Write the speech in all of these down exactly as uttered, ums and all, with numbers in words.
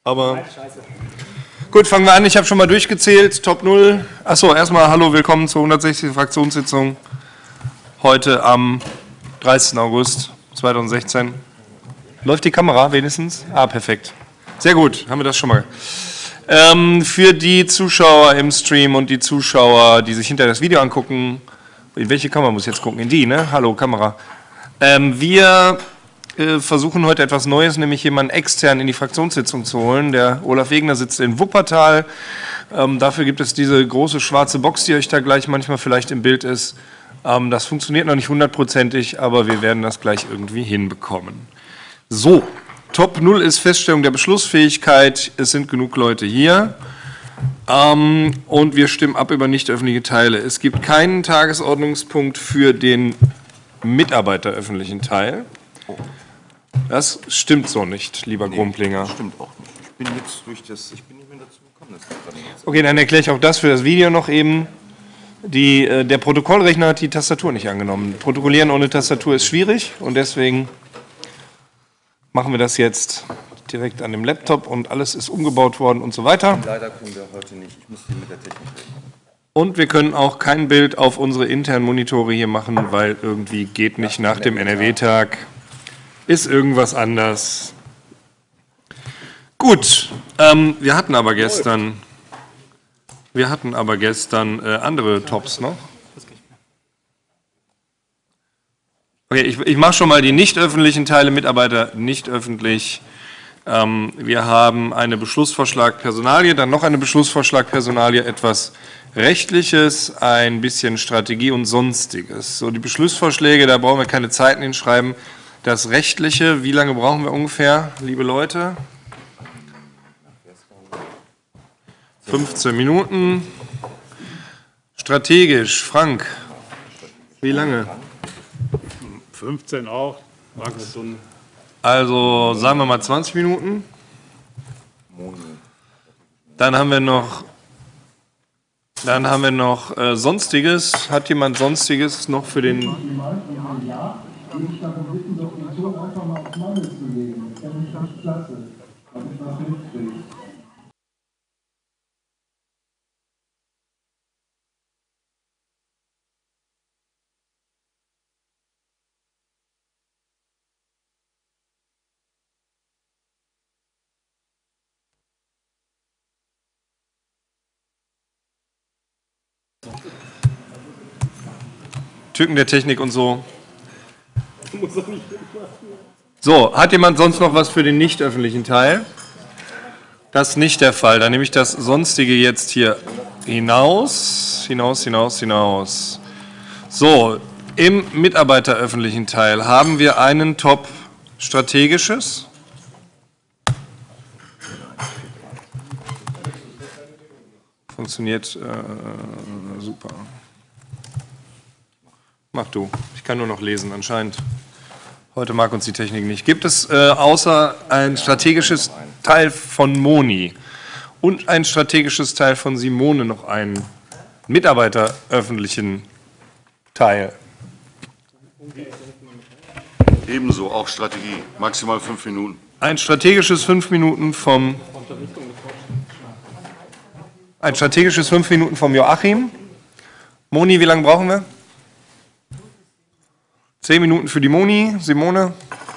Aber gut, fangen wir an. Ich habe schon mal durchgezählt. Top null. Achso, erstmal hallo, willkommen zur hundertsechzigsten Fraktionssitzung. Heute am dreißigsten August zweitausendsechzehn. Läuft die Kamera wenigstens? Ah, perfekt. Sehr gut, haben wir das schon mal. Ähm, für die Zuschauer im Stream und die Zuschauer, die sich hinter das Video angucken, in welche Kamera muss ich jetzt gucken? In die, ne? Hallo, Kamera. Ähm, wir äh, versuchen heute etwas Neues, nämlich jemanden extern in die Fraktionssitzung zu holen. Der Olaf Wegner sitzt in Wuppertal. Ähm, dafür gibt es diese große schwarze Box, die euch da gleich manchmal vielleicht im Bild ist. Ähm, das funktioniert noch nicht hundertprozentig, aber wir werden das gleich irgendwie hinbekommen. So, Top null ist Feststellung der Beschlussfähigkeit. Es sind genug Leute hier. Ähm, und wir stimmen ab über nicht öffentliche Teile. Es gibt keinen Tagesordnungspunkt für den mitarbeiteröffentlichen Teil. Das stimmt so nicht, lieber nee, Grumplinger. Das stimmt auch nicht. Ich bin jetzt durch das, ich bin nicht mehr dazu gekommen. Das okay, dann erkläre ich auch das für das Video noch eben. Die, äh, der Protokollrechner hat die Tastatur nicht angenommen. Protokollieren ohne Tastatur ist schwierig und deswegen machen wir das jetzt direkt an dem Laptop und alles ist umgebaut worden und so weiter. Leider können wir heute nicht. Ich muss hier mit der Technik reden. Und wir können auch kein Bild auf unsere internen Monitore hier machen, weil irgendwie geht nicht nach dem N R W-Tag. Ist irgendwas anders. Gut, ähm, wir hatten aber gestern, wir hatten aber gestern äh, andere Tops noch. Okay, ich, ich mache schon mal die nicht öffentlichen Teile, Mitarbeiter nicht öffentlich. Ähm, wir haben einen Beschlussvorschlag Personalie, dann noch einen Beschlussvorschlag Personalie, etwas Rechtliches, ein bisschen Strategie und Sonstiges. So, die Beschlussvorschläge, da brauchen wir keine Zeiten hinschreiben. Das Rechtliche, wie lange brauchen wir ungefähr, liebe Leute? fünfzehn Minuten. Strategisch, Frank, wie lange? fünfzehn auch. Also sagen wir mal zwanzig Minuten. Dann haben wir noch, dann haben wir noch äh, Sonstiges. Hat jemand Sonstiges noch für den? Tücken der Technik und so. So, hat jemand sonst noch was für den nicht öffentlichen Teil? Das ist nicht der Fall. Dann nehme ich das Sonstige jetzt hier hinaus, hinaus, hinaus, hinaus. So, im mitarbeiteröffentlichen Teil haben wir einen Top Strategisches. Funktioniert äh, super. Mach du. Ich kann nur noch lesen, anscheinend. Heute mag uns die Technik nicht. Gibt es äh, außer ein strategisches Teil von Moni und ein strategisches Teil von Simone noch einen mitarbeiteröffentlichen Teil? Ebenso, auch Strategie. Maximal fünf Minuten. Ein strategisches fünf Minuten vom ein strategisches fünf Minuten vom Joachim. Moni, wie lange brauchen wir? Zehn Minuten für die Moni, Simone.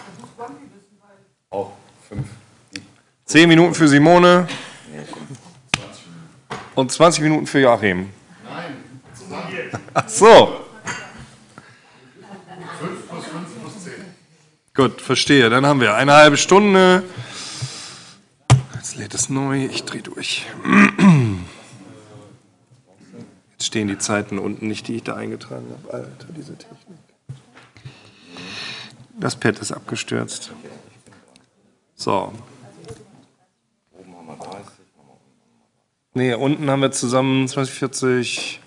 Auch fünf. Zehn Minuten für Simone. Und zwanzig Minuten für Joachim. Nein, ach so. fünf plus fünf plus zehn. Gut, verstehe. Dann haben wir eine halbe Stunde. Jetzt lädt es neu. Ich drehe durch. Jetzt stehen die Zeiten unten nicht, die ich da eingetragen habe. Alter, diese Technik. Das Pad ist abgestürzt. So. Nee, unten haben wir zusammen zwanzig, vierzig,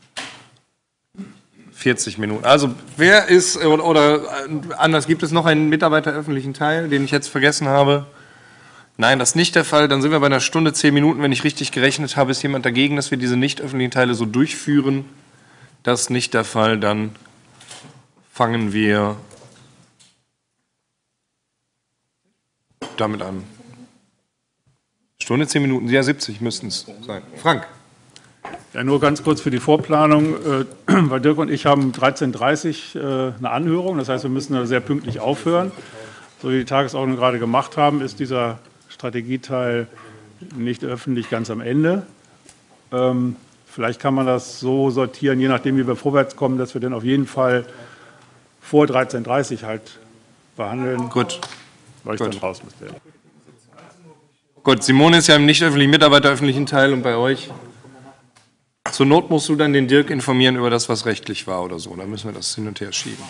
vierzig Minuten. Also wer ist, oder, oder anders, gibt es noch einen mitarbeiteröffentlichen Teil, den ich jetzt vergessen habe? Nein, das ist nicht der Fall. Dann sind wir bei einer Stunde, zehn Minuten. Wenn ich richtig gerechnet habe, ist jemand dagegen, dass wir diese nicht öffentlichen Teile so durchführen. Das ist nicht der Fall. Dann fangen wir damit an. Stunde, zehn Minuten, ja, siebzig müssten es sein. Frank. Ja, nur ganz kurz für die Vorplanung, äh, weil Dirk und ich haben dreizehn Uhr dreißig äh, eine Anhörung, das heißt, wir müssen da sehr pünktlich aufhören. So wie die Tagesordnung gerade gemacht haben, ist dieser Strategieteil nicht öffentlich ganz am Ende. Ähm, vielleicht kann man das so sortieren, je nachdem, wie wir vorwärts kommen, dass wir dann auf jeden Fall vor dreizehn Uhr dreißig halt behandeln. Gut. Weil ich Gut. dann raus müsste. Gut, Simone ist ja im nicht öffentlichen Mitarbeiteröffentlichen Teil und bei euch. Zur Not musst du dann den Dirk informieren über das, was rechtlich war oder so. Dann müssen wir das hin und her schieben.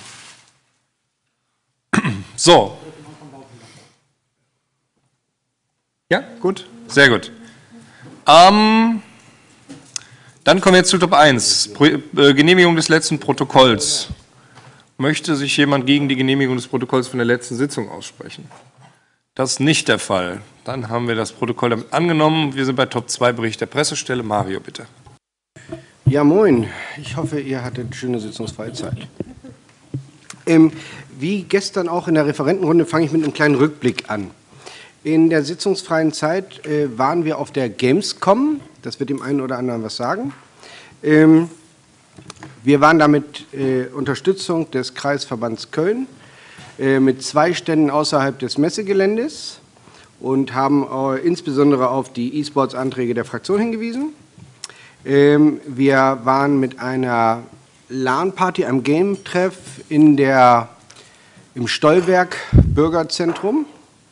So. Ja, gut. Sehr gut. Ähm, dann kommen wir jetzt zu Top eins. Pro, äh, Genehmigung des letzten Protokolls. Möchte sich jemand gegen die Genehmigung des Protokolls von der letzten Sitzung aussprechen? Das ist nicht der Fall. Dann haben wir das Protokoll damit angenommen. Wir sind bei Top zwei Bericht der Pressestelle. Mario, bitte. Ja, moin. Ich hoffe, ihr hattet schöne sitzungsfreie Zeit. Ähm, wie gestern auch in der Referentenrunde fange ich mit einem kleinen Rückblick an. In der sitzungsfreien Zeit äh, waren wir auf der Gamescom. Das wird dem einen oder anderen was sagen. Ähm, wir waren da mit äh, Unterstützung des Kreisverbands Köln äh, mit zwei Ständen außerhalb des Messegeländes und haben äh, insbesondere auf die E-Sports-Anträge der Fraktion hingewiesen. Ähm, wir waren mit einer LAN-Party, einem Game-Treff in der, im Stollwerk Bürgerzentrum.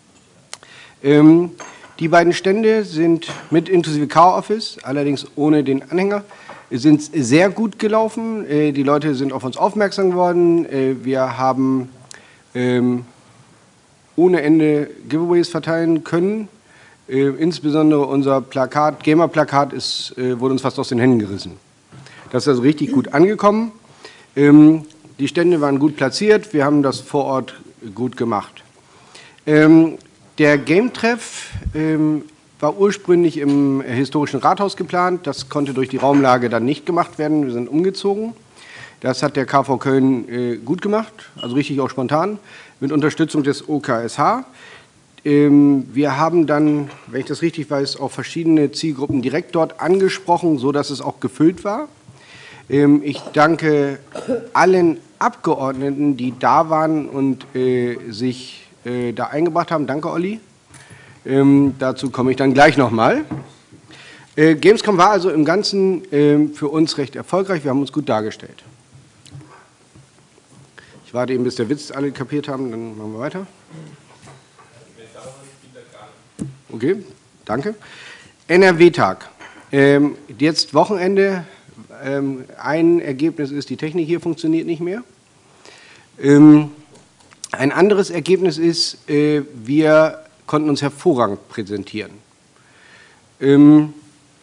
Ähm, die beiden Stände sind mit inklusive Car-Office, allerdings ohne den Anhänger, sind sehr gut gelaufen. Äh, die Leute sind auf uns aufmerksam geworden. Äh, wir haben ähm, ohne Ende Giveaways verteilen können. Äh, insbesondere unser Plakat, Gamer-Plakat, ist, äh, wurde uns fast aus den Händen gerissen. Das ist also richtig gut angekommen. Ähm, die Stände waren gut platziert, wir haben das vor Ort gut gemacht. Ähm, der Game-Treff ähm, war ursprünglich im historischen Rathaus geplant, das konnte durch die Raumlage dann nicht gemacht werden, wir sind umgezogen. Das hat der K V Köln äh, gut gemacht, also richtig auch spontan, mit Unterstützung des O K S H. Wir haben dann, wenn ich das richtig weiß, auch verschiedene Zielgruppen direkt dort angesprochen, sodass es auch gefüllt war. Ich danke allen Abgeordneten, die da waren und äh, sich äh, da eingebracht haben. Danke, Olli. Ähm, dazu komme ich dann gleich nochmal. Äh, Gamescom war also im Ganzen äh, für uns recht erfolgreich. Wir haben uns gut dargestellt. Ich warte eben, bis der Witz alle kapiert haben, dann machen wir weiter. Okay, danke. N R W-Tag. Ähm, jetzt Wochenende. Ähm, ein Ergebnis ist, die Technik hier funktioniert nicht mehr. Ähm, ein anderes Ergebnis ist, äh, wir konnten uns hervorragend präsentieren. Ähm,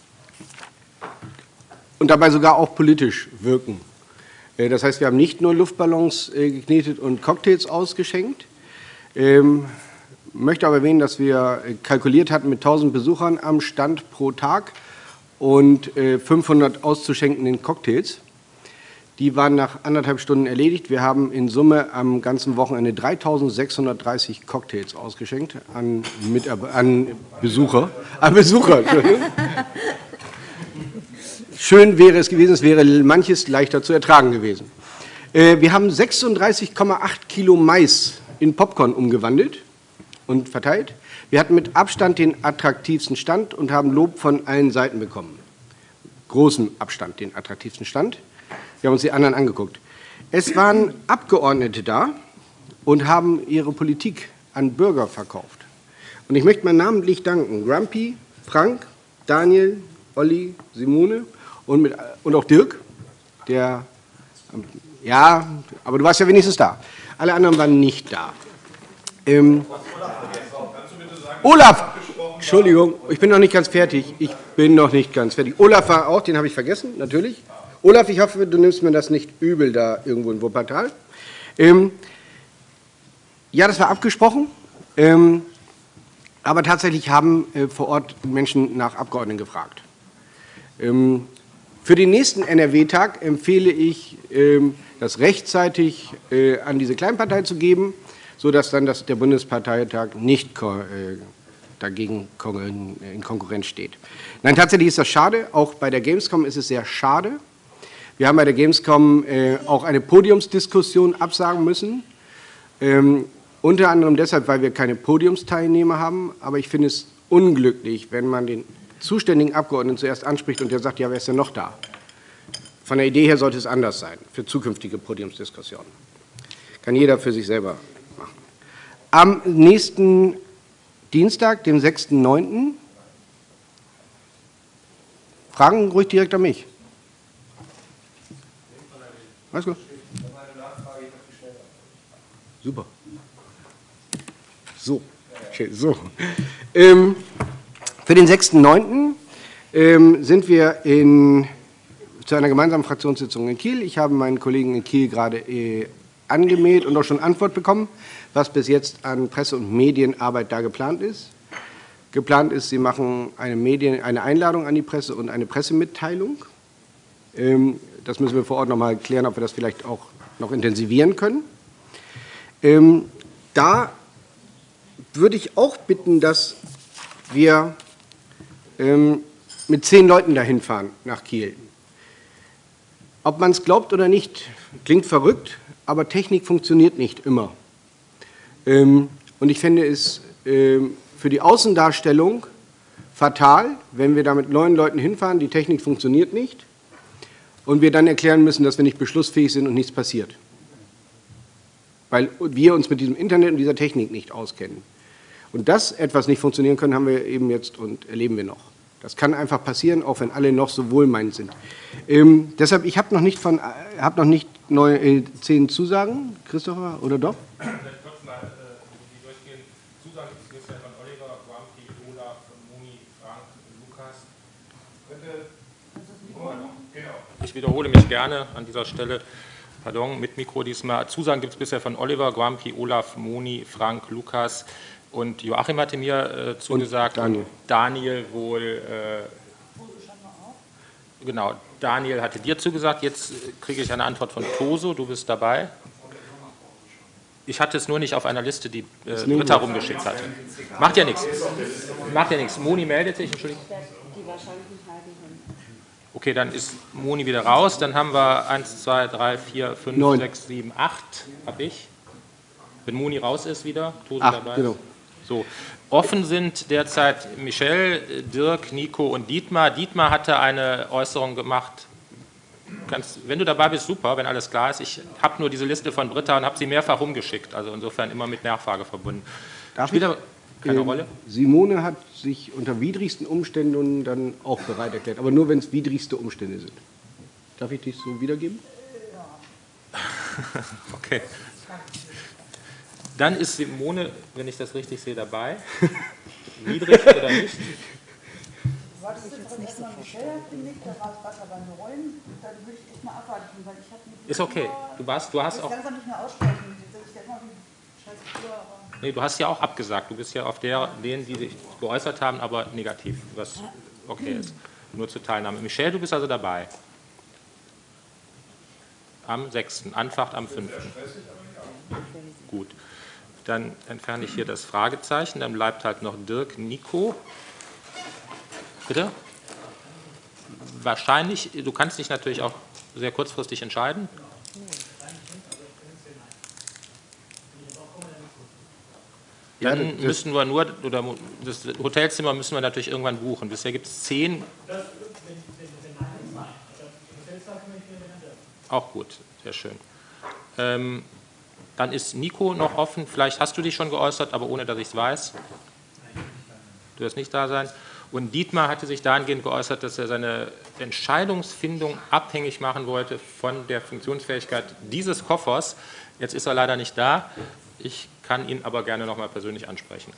und dabei sogar auch politisch wirken. Äh, das heißt, wir haben nicht nur Luftballons äh, geknetet und Cocktails ausgeschenkt. Ähm, möchte aber erwähnen, dass wir kalkuliert hatten mit tausend Besuchern am Stand pro Tag und äh, fünfhundert auszuschenkenden Cocktails. Die waren nach anderthalb Stunden erledigt. Wir haben in Summe am ganzen Wochenende dreitausendsechshundertdreißig Cocktails ausgeschenkt an, Mitab- an Besucher. An Besucher, Entschuldigung. Schön wäre es gewesen, es wäre manches leichter zu ertragen gewesen. Äh, wir haben sechsunddreißig Komma acht Kilo Mais in Popcorn umgewandelt und verteilt. Wir hatten mit Abstand den attraktivsten Stand und haben Lob von allen Seiten bekommen. Großen Abstand den attraktivsten Stand. Wir haben uns die anderen angeguckt. Es waren Abgeordnete da und haben ihre Politik an Bürger verkauft. Und ich möchte mal namentlich danken. Grumpy, Frank, Daniel, Olli, Simone und, mit, und auch Dirk, der, ja, aber du warst ja wenigstens da. Alle anderen waren nicht da. Ähm, Olaf, Entschuldigung, ich bin noch nicht ganz fertig. Ich bin noch nicht ganz fertig. Olaf war auch, den habe ich vergessen, natürlich. Olaf, ich hoffe, du nimmst mir das nicht übel da irgendwo in Wuppertal. Ähm, ja, das war abgesprochen. Ähm, aber tatsächlich haben äh, vor Ort Menschen nach Abgeordneten gefragt. Ähm, für den nächsten N R W-Tag empfehle ich, ähm, das rechtzeitig äh, an diese Kleinpartei zu geben, sodass dann das, der Bundesparteitag nicht äh, dagegen in Konkurrenz steht. Nein, tatsächlich ist das schade. Auch bei der Gamescom ist es sehr schade. Wir haben bei der Gamescom äh, auch eine Podiumsdiskussion absagen müssen. Ähm, unter anderem deshalb, weil wir keine Podiumsteilnehmer haben. Aber ich finde es unglücklich, wenn man den zuständigen Abgeordneten zuerst anspricht und der sagt, ja, wer ist denn noch da? Von der Idee her sollte es anders sein für zukünftige Podiumsdiskussionen. Kann jeder für sich selber machen. Am nächsten Dienstag, dem sechsten neunten Fragen ruhig direkt an mich. Alles gut. Super. So. Okay, so. Ähm, für den sechsten neunten Ähm, sind wir in, zu einer gemeinsamen Fraktionssitzung in Kiel. Ich habe meinen Kollegen in Kiel gerade äh, angemeldet und auch schon Antwort bekommen, was bis jetzt an Presse- und Medienarbeit da geplant ist. Geplant ist, Sie machen eine, Medien, eine Einladung an die Presse und eine Pressemitteilung. Ähm, das müssen wir vor Ort noch mal klären, ob wir das vielleicht auch noch intensivieren können. Ähm, da würde ich auch bitten, dass wir ähm, mit zehn Leuten dahin fahren nach Kiel. Ob man es glaubt oder nicht, klingt verrückt, aber Technik funktioniert nicht immer. Ähm, und ich fände es ähm, für die Außendarstellung fatal, wenn wir da mit neun Leuten hinfahren, die Technik funktioniert nicht und wir dann erklären müssen, dass wir nicht beschlussfähig sind und nichts passiert. Weil wir uns mit diesem Internet und dieser Technik nicht auskennen. Und dass etwas nicht funktionieren kann, haben wir eben jetzt und erleben wir noch. Das kann einfach passieren, auch wenn alle noch so wohlmeinend sind. Ähm, deshalb, ich habe noch nicht von, äh, habe noch nicht neue, äh, zehn Zusagen, Christopher, oder doch? Vielleicht kurz mal, äh, die durchgehen. Zusagen ist bisher von Oliver, Grumpy, Olaf, Moni, Frank, Lukas. Bitte. Genau. Ich wiederhole mich gerne an dieser Stelle. Pardon, mit Mikro diesmal. Zusagen gibt es bisher von Oliver, Grumpy, Olaf, Moni, Frank, Lukas. Und Joachim hatte mir äh, zugesagt, und Daniel. Und Daniel wohl, äh, genau, Daniel hatte dir zugesagt, jetzt kriege ich eine Antwort von Toso, du bist dabei. Ich hatte es nur nicht auf einer Liste, die äh, Britta rumgeschickt hatte. Macht ja nichts. Macht ja nichts. Moni meldet sich, Entschuldigung. Die wahrscheinlich nicht halten können. Okay, dann ist Moni wieder raus. Dann haben wir eins, zwei, drei, vier, fünf, sechs, sieben, acht, habe ich. Wenn Moni raus ist wieder, Toso Ach, dabei. Genau. So, offen sind derzeit Michel, Dirk, Nico und Dietmar. Dietmar hatte eine Äußerung gemacht. Ganz, wenn du dabei bist, super, wenn alles klar ist. Ich habe nur diese Liste von Britta und habe sie mehrfach rumgeschickt. Also insofern immer mit Nachfrage verbunden. Darf Spielt ich? aber keine Ähm, Rolle. Simone hat sich unter widrigsten Umständen dann auch bereit erklärt, aber nur, wenn es widrigste Umstände sind. Darf ich dich so wiedergeben? Okay. Dann ist Simone, wenn ich das richtig sehe, dabei. Niedrig oder nicht? Wartest du jetzt nicht erstmal Michelle hat gelegt, da war es gerade bei neun, dann würde ich echt mal abwarten, weil ich habe mit Ist okay. Du warst, du hast ich auch. langsam nicht mehr aussprechen. Jetzt ich mal wie scheiße früher, aber Nee, du hast ja auch abgesagt. Du bist ja auf der, denen, die sich geäußert haben, aber negativ, was okay ist. Nur zur Teilnahme. Michelle, du bist also dabei. Am sechsten Anfahrt am fünften Gut. Dann entferne ich hier das Fragezeichen. Dann bleibt halt noch Dirk, Nico. Bitte? Wahrscheinlich, du kannst dich natürlich auch sehr kurzfristig entscheiden. Dann Ja, das- müssen wir nur, oder das Hotelzimmer müssen wir natürlich irgendwann buchen. Bisher gibt es zehn. Auch gut, sehr schön. Ähm, dann ist Nico noch offen. Vielleicht hast du dich schon geäußert, aber ohne, dass ich es weiß. Du wirst nicht da sein. Und Dietmar hatte sich dahingehend geäußert, dass er seine Entscheidungsfindung abhängig machen wollte von der Funktionsfähigkeit dieses Koffers. Jetzt ist er leider nicht da. Ich kann ihn aber gerne noch mal persönlich ansprechen.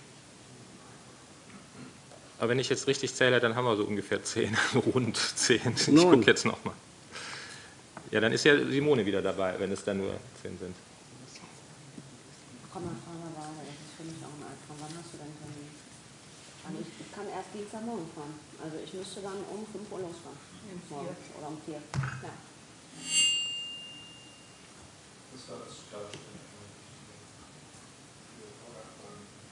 Aber wenn ich jetzt richtig zähle, dann haben wir so ungefähr zehn, rund zehn. Ich gucke jetzt noch mal. Ja, dann ist ja Simone wieder dabei, wenn es dann nur zehn sind. Komm mal, fahren wir weiter. Das ist für mich auch ein Albtraum. Wann hast du deinen Termin? Also ich kann erst Dienstagmorgen fahren. Also ich müsste dann um fünf Uhr losfahren. Morgen. Oder um vier. Ja.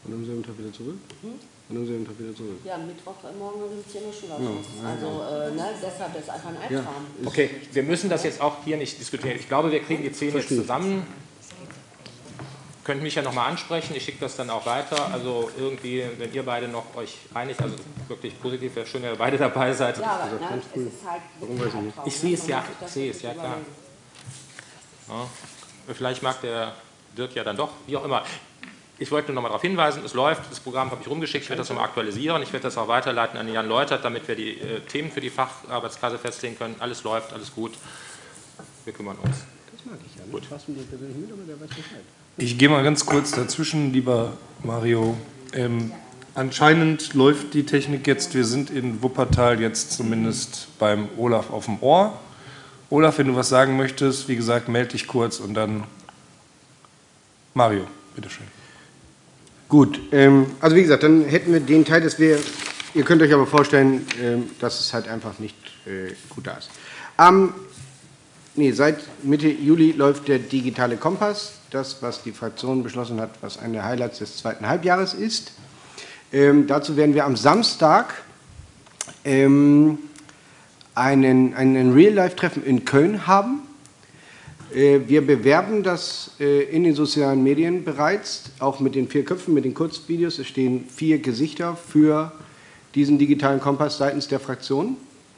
Und am selben Tag wieder zurück? Hm? Und am selben Tag wieder zurück? Ja, Mittwoch morgen um zehn Uhr Schulabschluss. Ja, ja. Also äh, ne, deshalb ist einfach ein Albtraum. Ja. Okay, wir müssen das jetzt auch hier nicht diskutieren. Ich glaube, wir kriegen die zehn jetzt zusammen. Könnt mich ja nochmal ansprechen, ich schicke das dann auch weiter. Also irgendwie, wenn ihr beide noch euch einig, also wirklich positiv, wäre schön, wenn ihr beide dabei seid. Ja, aber ne, es ist halt ein ich sehe es ja, ich sehe es, ja klar. Ja. Vielleicht mag der Dirk ja dann doch, wie auch immer. Ich wollte nur noch mal darauf hinweisen, es läuft, das Programm habe ich rumgeschickt, ich werde das nochmal aktualisieren, ich werde das auch weiterleiten an Jan Leutert, damit wir die äh, Themen für die Facharbeitskreise festlegen können. Alles läuft, alles gut, wir kümmern uns. Das mag ich ja. Gut. Fassen wir persönlich mit, aber der weiß Bescheid. Ich gehe mal ganz kurz dazwischen, lieber Mario. Ähm, anscheinend läuft die Technik jetzt, wir sind in Wuppertal jetzt zumindest beim Olaf auf dem Ohr. Olaf, wenn du was sagen möchtest, wie gesagt, melde dich kurz und dann Mario, bitteschön. Gut, ähm, also wie gesagt, dann hätten wir den Teil, dass wir, ihr könnt euch aber vorstellen, ähm, dass es halt einfach nicht äh, gut da ist. Am, nee, seit Mitte Juli läuft der digitale Kompass, das, was die Fraktion beschlossen hat, was eine der Highlights des zweiten Halbjahres ist. Ähm, dazu werden wir am Samstag ähm, einen, einen Real-Life-Treffen in Köln haben. Wir bewerben das in den sozialen Medien bereits, auch mit den vier Köpfen, mit den Kurzvideos. Es stehen vier Gesichter für diesen digitalen Kompass seitens der Fraktion.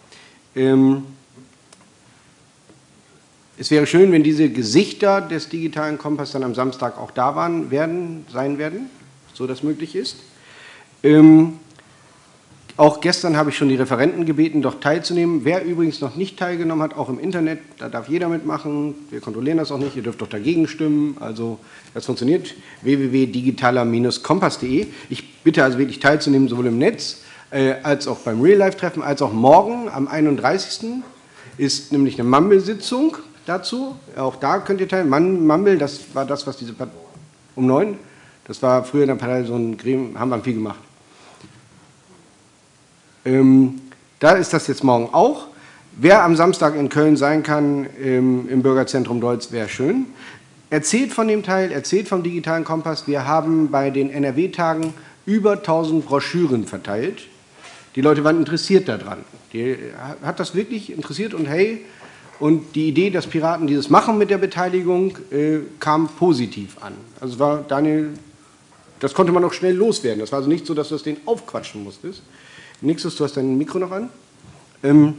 Es wäre schön, wenn diese Gesichter des digitalen Kompass dann am Samstag auch da waren, werden, sein werden, so das möglich ist. Auch gestern habe ich schon die Referenten gebeten, doch teilzunehmen. Wer übrigens noch nicht teilgenommen hat, auch im Internet, da darf jeder mitmachen. Wir kontrollieren das auch nicht, ihr dürft doch dagegen stimmen. Also das funktioniert, w w w punkt digitaler kompass punkt de. Ich bitte also wirklich teilzunehmen, sowohl im Netz äh, als auch beim Real-Life-Treffen, als auch morgen am einunddreißigsten ist nämlich eine Mumble-Sitzung dazu. Auch da könnt ihr teilnehmen. Mumble, das war das, was diese Partei, um neun, das war früher in der Partei so ein Gremium, haben wir viel gemacht. Ähm, da ist das jetzt morgen auch. Wer am Samstag in Köln sein kann, ähm, im Bürgerzentrum Deutz, wäre schön. Erzählt von dem Teil, erzählt vom digitalen Kompass. Wir haben bei den N R W-Tagen über tausend Broschüren verteilt. Die Leute waren interessiert daran. Die hat das wirklich interessiert und hey, und die Idee, dass Piraten dieses machen mit der Beteiligung, äh, kam positiv an. Also war Daniel, das konnte man auch schnell loswerden. Das war also nicht so, dass du das denen aufquatschen musstest. Nixus, du hast dein Mikro noch an. Ähm,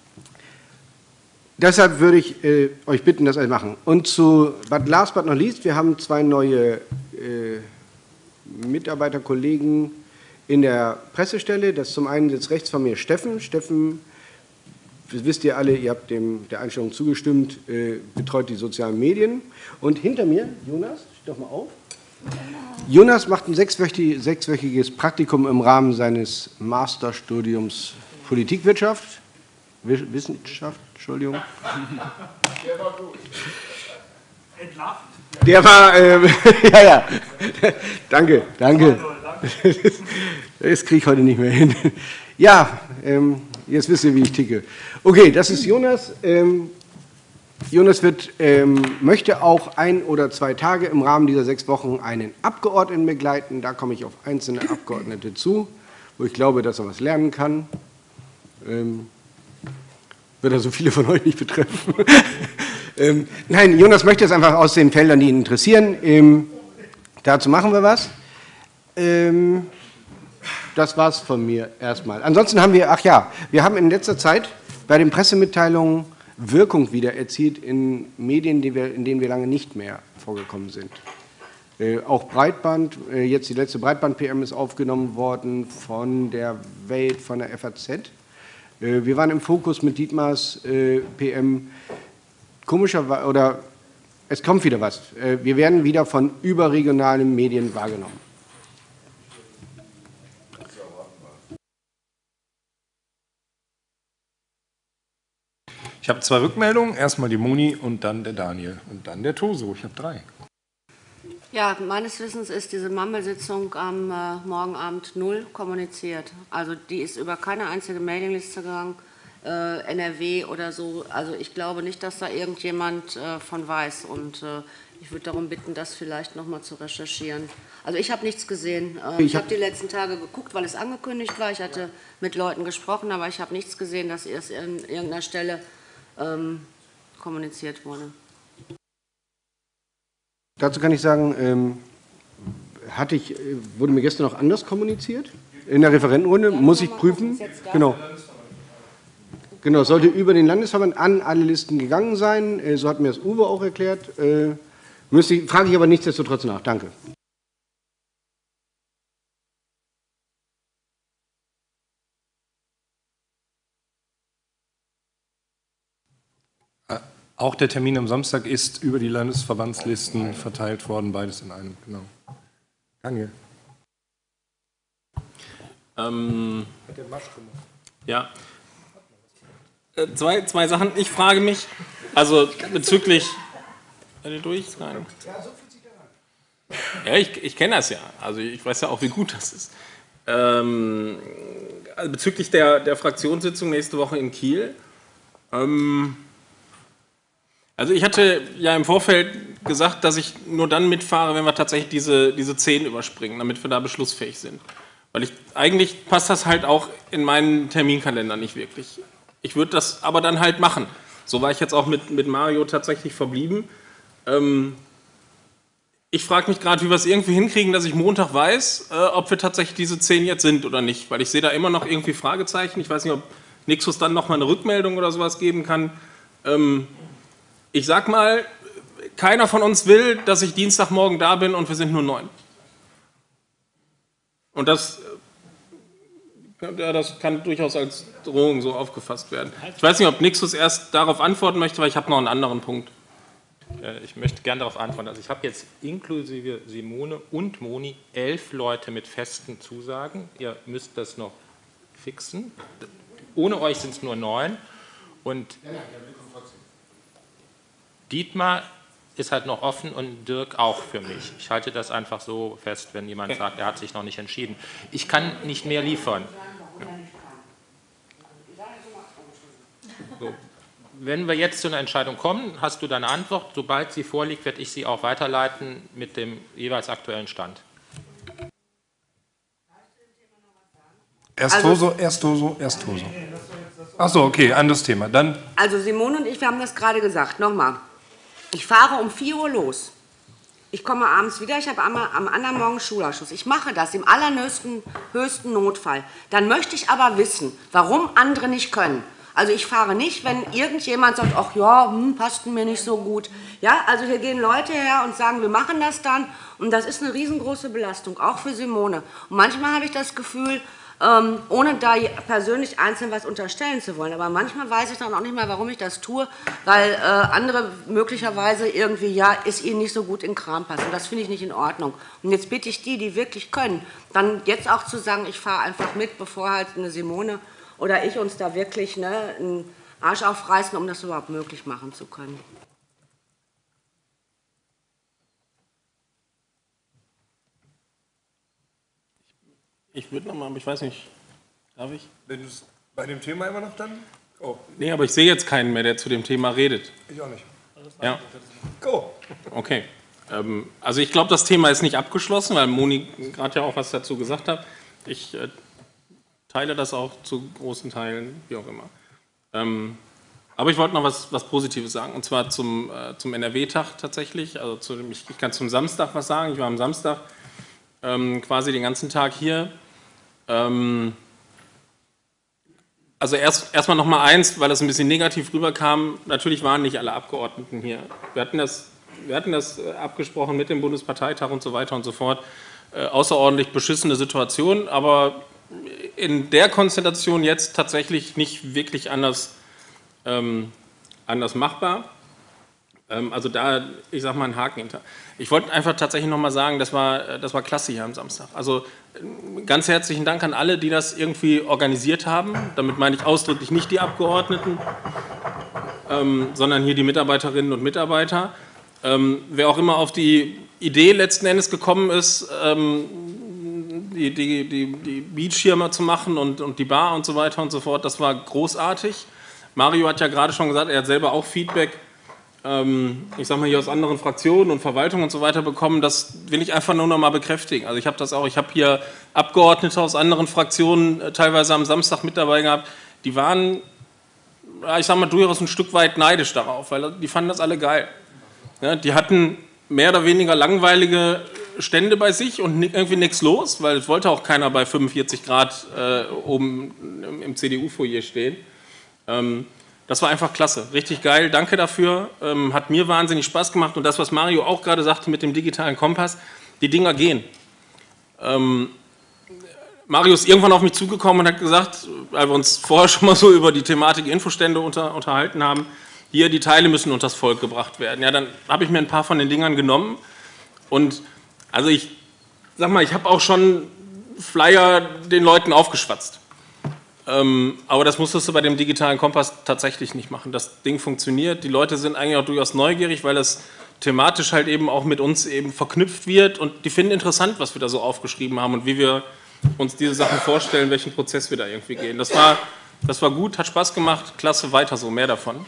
deshalb würde ich äh, euch bitten, das alles machen. Und zu, but last but not least, wir haben zwei neue äh, Mitarbeiterkollegen in der Pressestelle. Das ist zum einen jetzt rechts von mir Steffen. Steffen, das wisst ihr alle, ihr habt dem, der Einstellung zugestimmt, äh, betreut die sozialen Medien. Und hinter mir, Jonas, steh doch mal auf. Jonas macht ein sechswöchiges, sechswöchiges Praktikum im Rahmen seines Masterstudiums Politikwirtschaft, Wissenschaft, Entschuldigung. Der war gut. Entlarvt. Der war, ähm, ja, ja, danke, danke. Das kriege ich heute nicht mehr hin. Ja, ähm, jetzt wisst ihr, wie ich ticke. Okay, das ist Jonas. Ähm, Jonas wird, ähm, möchte auch ein oder zwei Tage im Rahmen dieser sechs Wochen einen Abgeordneten begleiten. Da komme ich auf einzelne Abgeordnete zu, wo ich glaube, dass er was lernen kann. Ähm, wird er so viele von euch nicht betreffen. ähm, nein, Jonas möchte es einfach aus den Feldern, die ihn interessieren. Ähm, dazu machen wir was. Ähm, das war's von mir erstmal. Ansonsten haben wir, ach ja, wir haben in letzter Zeit bei den Pressemitteilungen Wirkung wieder erzielt in Medien, die wir, in denen wir lange nicht mehr vorgekommen sind. Äh, auch Breitband, äh, jetzt die letzte Breitband-P M ist aufgenommen worden von der Welt, von der F A Z. Äh, wir waren im Fokus mit Dietmars äh, P M. Komischerweise, oder es kommt wieder was. Äh, wir werden wieder von überregionalen Medien wahrgenommen. Ich habe zwei Rückmeldungen, erstmal die Moni und dann der Daniel und dann der Toso. Ich habe drei. Ja, meines Wissens ist diese Mumble-Sitzung am äh, Morgenabend null kommuniziert. Also die ist über keine einzige Mailingliste gegangen. äh, N R W oder so. Also ich glaube nicht, dass da irgendjemand äh, von weiß. Und äh, ich würde darum bitten, das vielleicht noch mal zu recherchieren. Also ich habe nichts gesehen. Äh, ich habe hab die letzten Tage geguckt, weil es angekündigt war. Ich hatte mit Leuten gesprochen, aber ich habe nichts gesehen, dass erst an irgendeiner Stelle ähm, kommuniziert wurde. Dazu kann ich sagen, ähm, hatte ich, wurde mir gestern noch anders kommuniziert? In der Referentenrunde, ja, muss ich prüfen. Genau. Genau, sollte über den Landesverband an alle Listen gegangen sein. Äh, so hat mir das Uwe auch erklärt. Äh, müsste ich, frage ich aber nichtsdestotrotz nach. Danke. Auch der Termin am Samstag ist über die Landesverbandslisten verteilt worden, beides in einem, genau. Daniel. Ähm, ja. Äh, zwei, zwei Sachen. Ich frage mich, also bezüglich... durch? Nein. Ja, ich, ich kenne das ja. Also ich weiß ja auch, wie gut das ist. Ähm, also bezüglich der, der Fraktionssitzung nächste Woche in Kiel. Ähm, Also ich hatte ja im Vorfeld gesagt, dass ich nur dann mitfahre, wenn wir tatsächlich diese, diese zehn überspringen, damit wir da beschlussfähig sind. Weil ich, eigentlich passt das halt auch in meinen Terminkalender nicht wirklich. Ich würde das aber dann halt machen. So war ich jetzt auch mit, mit Mario tatsächlich verblieben. Ähm, ich frage mich gerade, wie wir es irgendwie hinkriegen, dass ich Montag weiß, äh, ob wir tatsächlich diese zehn jetzt sind oder nicht. Weil ich sehe da immer noch irgendwie Fragezeichen. Ich weiß nicht, ob Nixus dann noch mal eine Rückmeldung oder sowas geben kann. Ähm, Ich sag mal, keiner von uns will, dass ich Dienstagmorgen da bin und wir sind nur neun. Und das, ja, das kann durchaus als Drohung so aufgefasst werden. Ich weiß nicht, ob Nixus erst darauf antworten möchte, weil ich habe noch einen anderen Punkt. Ich möchte gerne darauf antworten. Also ich habe jetzt inklusive Simone und Moni elf Leute mit festen Zusagen. Ihr müsst das noch fixen. Ohne euch sind es nur neun. Und Dietmar ist halt noch offen und Dirk auch für mich. Ich halte das einfach so fest, wenn jemand okay. sagt, er hat sich noch nicht entschieden. Ich kann nicht mehr liefern. So. Wenn wir jetzt zu einer Entscheidung kommen, hast du deine Antwort. Sobald sie vorliegt, werde ich sie auch weiterleiten mit dem jeweils aktuellen Stand. Erst also, Toso, erst Toso, erst Toso. Achso, okay, anderes Thema. Dann. Also Simone und ich, wir haben das gerade gesagt. Nochmal. Ich fahre um vier Uhr los. Ich komme abends wieder, ich habe am, am anderen Morgen Schulausschuss. Ich mache das im allerhöchsten höchsten Notfall. Dann möchte ich aber wissen, warum andere nicht können. Also ich fahre nicht, wenn irgendjemand sagt, ach ja, hm, passt mir nicht so gut. Ja, also hier gehen Leute her und sagen, wir machen das dann. Und das ist eine riesengroße Belastung, auch für Simone. Und manchmal habe ich das Gefühl, Ähm, ohne da persönlich einzeln was unterstellen zu wollen. Aber manchmal weiß ich dann auch nicht mehr, warum ich das tue, weil äh, andere möglicherweise irgendwie, ja, ist ihnen nicht so gut in den Kram passen. Das finde ich nicht in Ordnung. Und jetzt bitte ich die, die wirklich können, dann jetzt auch zu sagen, ich fahre einfach mit, bevor halt eine Simone oder ich uns da wirklich ne, einen Arsch aufreißen, um das überhaupt möglich machen zu können. Ich würde noch mal, aber ich weiß nicht, darf ich? Wenn du es bei dem Thema immer noch dann? Oh. Nee, aber ich sehe jetzt keinen mehr, der zu dem Thema redet. Ich auch nicht. Ja. Go. Okay. Ähm, also ich glaube, das Thema ist nicht abgeschlossen, weil Moni gerade ja auch was dazu gesagt hat. Ich äh, teile das auch zu großen Teilen, wie auch immer. Ähm, aber ich wollte noch was, was Positives sagen, und zwar zum, äh, zum N R W-Tag tatsächlich. Also zu dem, ich, ich kann zum Samstag was sagen. Ich war am Samstag ähm, quasi den ganzen Tag hier. Ähm, also erst erstmal noch mal eins, weil das ein bisschen negativ rüberkam. Natürlich waren nicht alle Abgeordneten hier. Wir hatten das, wir hatten das abgesprochen mit dem Bundesparteitag und so weiter und so fort. Äh, außerordentlich beschissene Situation, aber in der Konstellation jetzt tatsächlich nicht wirklich anders, ähm, anders machbar. Ähm, also da, ich sage mal, einen Haken hinter. Ich wollte einfach tatsächlich noch mal sagen, das war, das war klasse hier am Samstag. Also ganz herzlichen Dank an alle, die das irgendwie organisiert haben. Damit meine ich ausdrücklich nicht die Abgeordneten, ähm, sondern hier die Mitarbeiterinnen und Mitarbeiter. Ähm, wer auch immer auf die Idee letzten Endes gekommen ist, ähm, die, die, die, die Beachschirme zu machen und, und die Bar und so weiter und so fort, das war großartig. Mario hat ja gerade schon gesagt, er hat selber auch Feedback, ähm, ich sag mal hier aus anderen Fraktionen und Verwaltungen und so weiter bekommen. Das will ich einfach nur noch mal bekräftigen. Also ich habe das auch, ich habe hier Abgeordnete aus anderen Fraktionen äh, teilweise am Samstag mit dabei gehabt, die waren, ja, ich sag mal, durchaus ein Stück weit neidisch darauf, weil die fanden das alle geil. Ja, die hatten mehr oder weniger langweilige Stände bei sich und irgendwie nichts los, weil es wollte auch keiner bei fünfundvierzig Grad äh, oben im C D U-Foyer stehen. Ähm, das war einfach klasse, richtig geil, danke dafür, ähm, hat mir wahnsinnig Spaß gemacht und das, was Mario auch gerade sagte mit dem digitalen Kompass, die Dinger gehen. Ähm, Mario ist irgendwann auf mich zugekommen und hat gesagt, weil wir uns vorher schon mal so über die Thematik Infostände unter, unterhalten haben, hier, die Teile müssen unters Volk gebracht werden. Ja, dann habe ich mir ein paar von den Dingern genommen und also ich sag mal, ich habe auch schon Flyer den Leuten aufgeschwatzt. Ähm, aber das musstest du bei dem digitalen Kompass tatsächlich nicht machen. Das Ding funktioniert, die Leute sind eigentlich auch durchaus neugierig, weil das thematisch halt eben auch mit uns eben verknüpft wird und die finden interessant, was wir da so aufgeschrieben haben und wie wir uns diese Sachen vorstellen, welchen Prozess wir da irgendwie gehen. Das war, das war gut, hat Spaß gemacht, klasse, weiter so, mehr davon.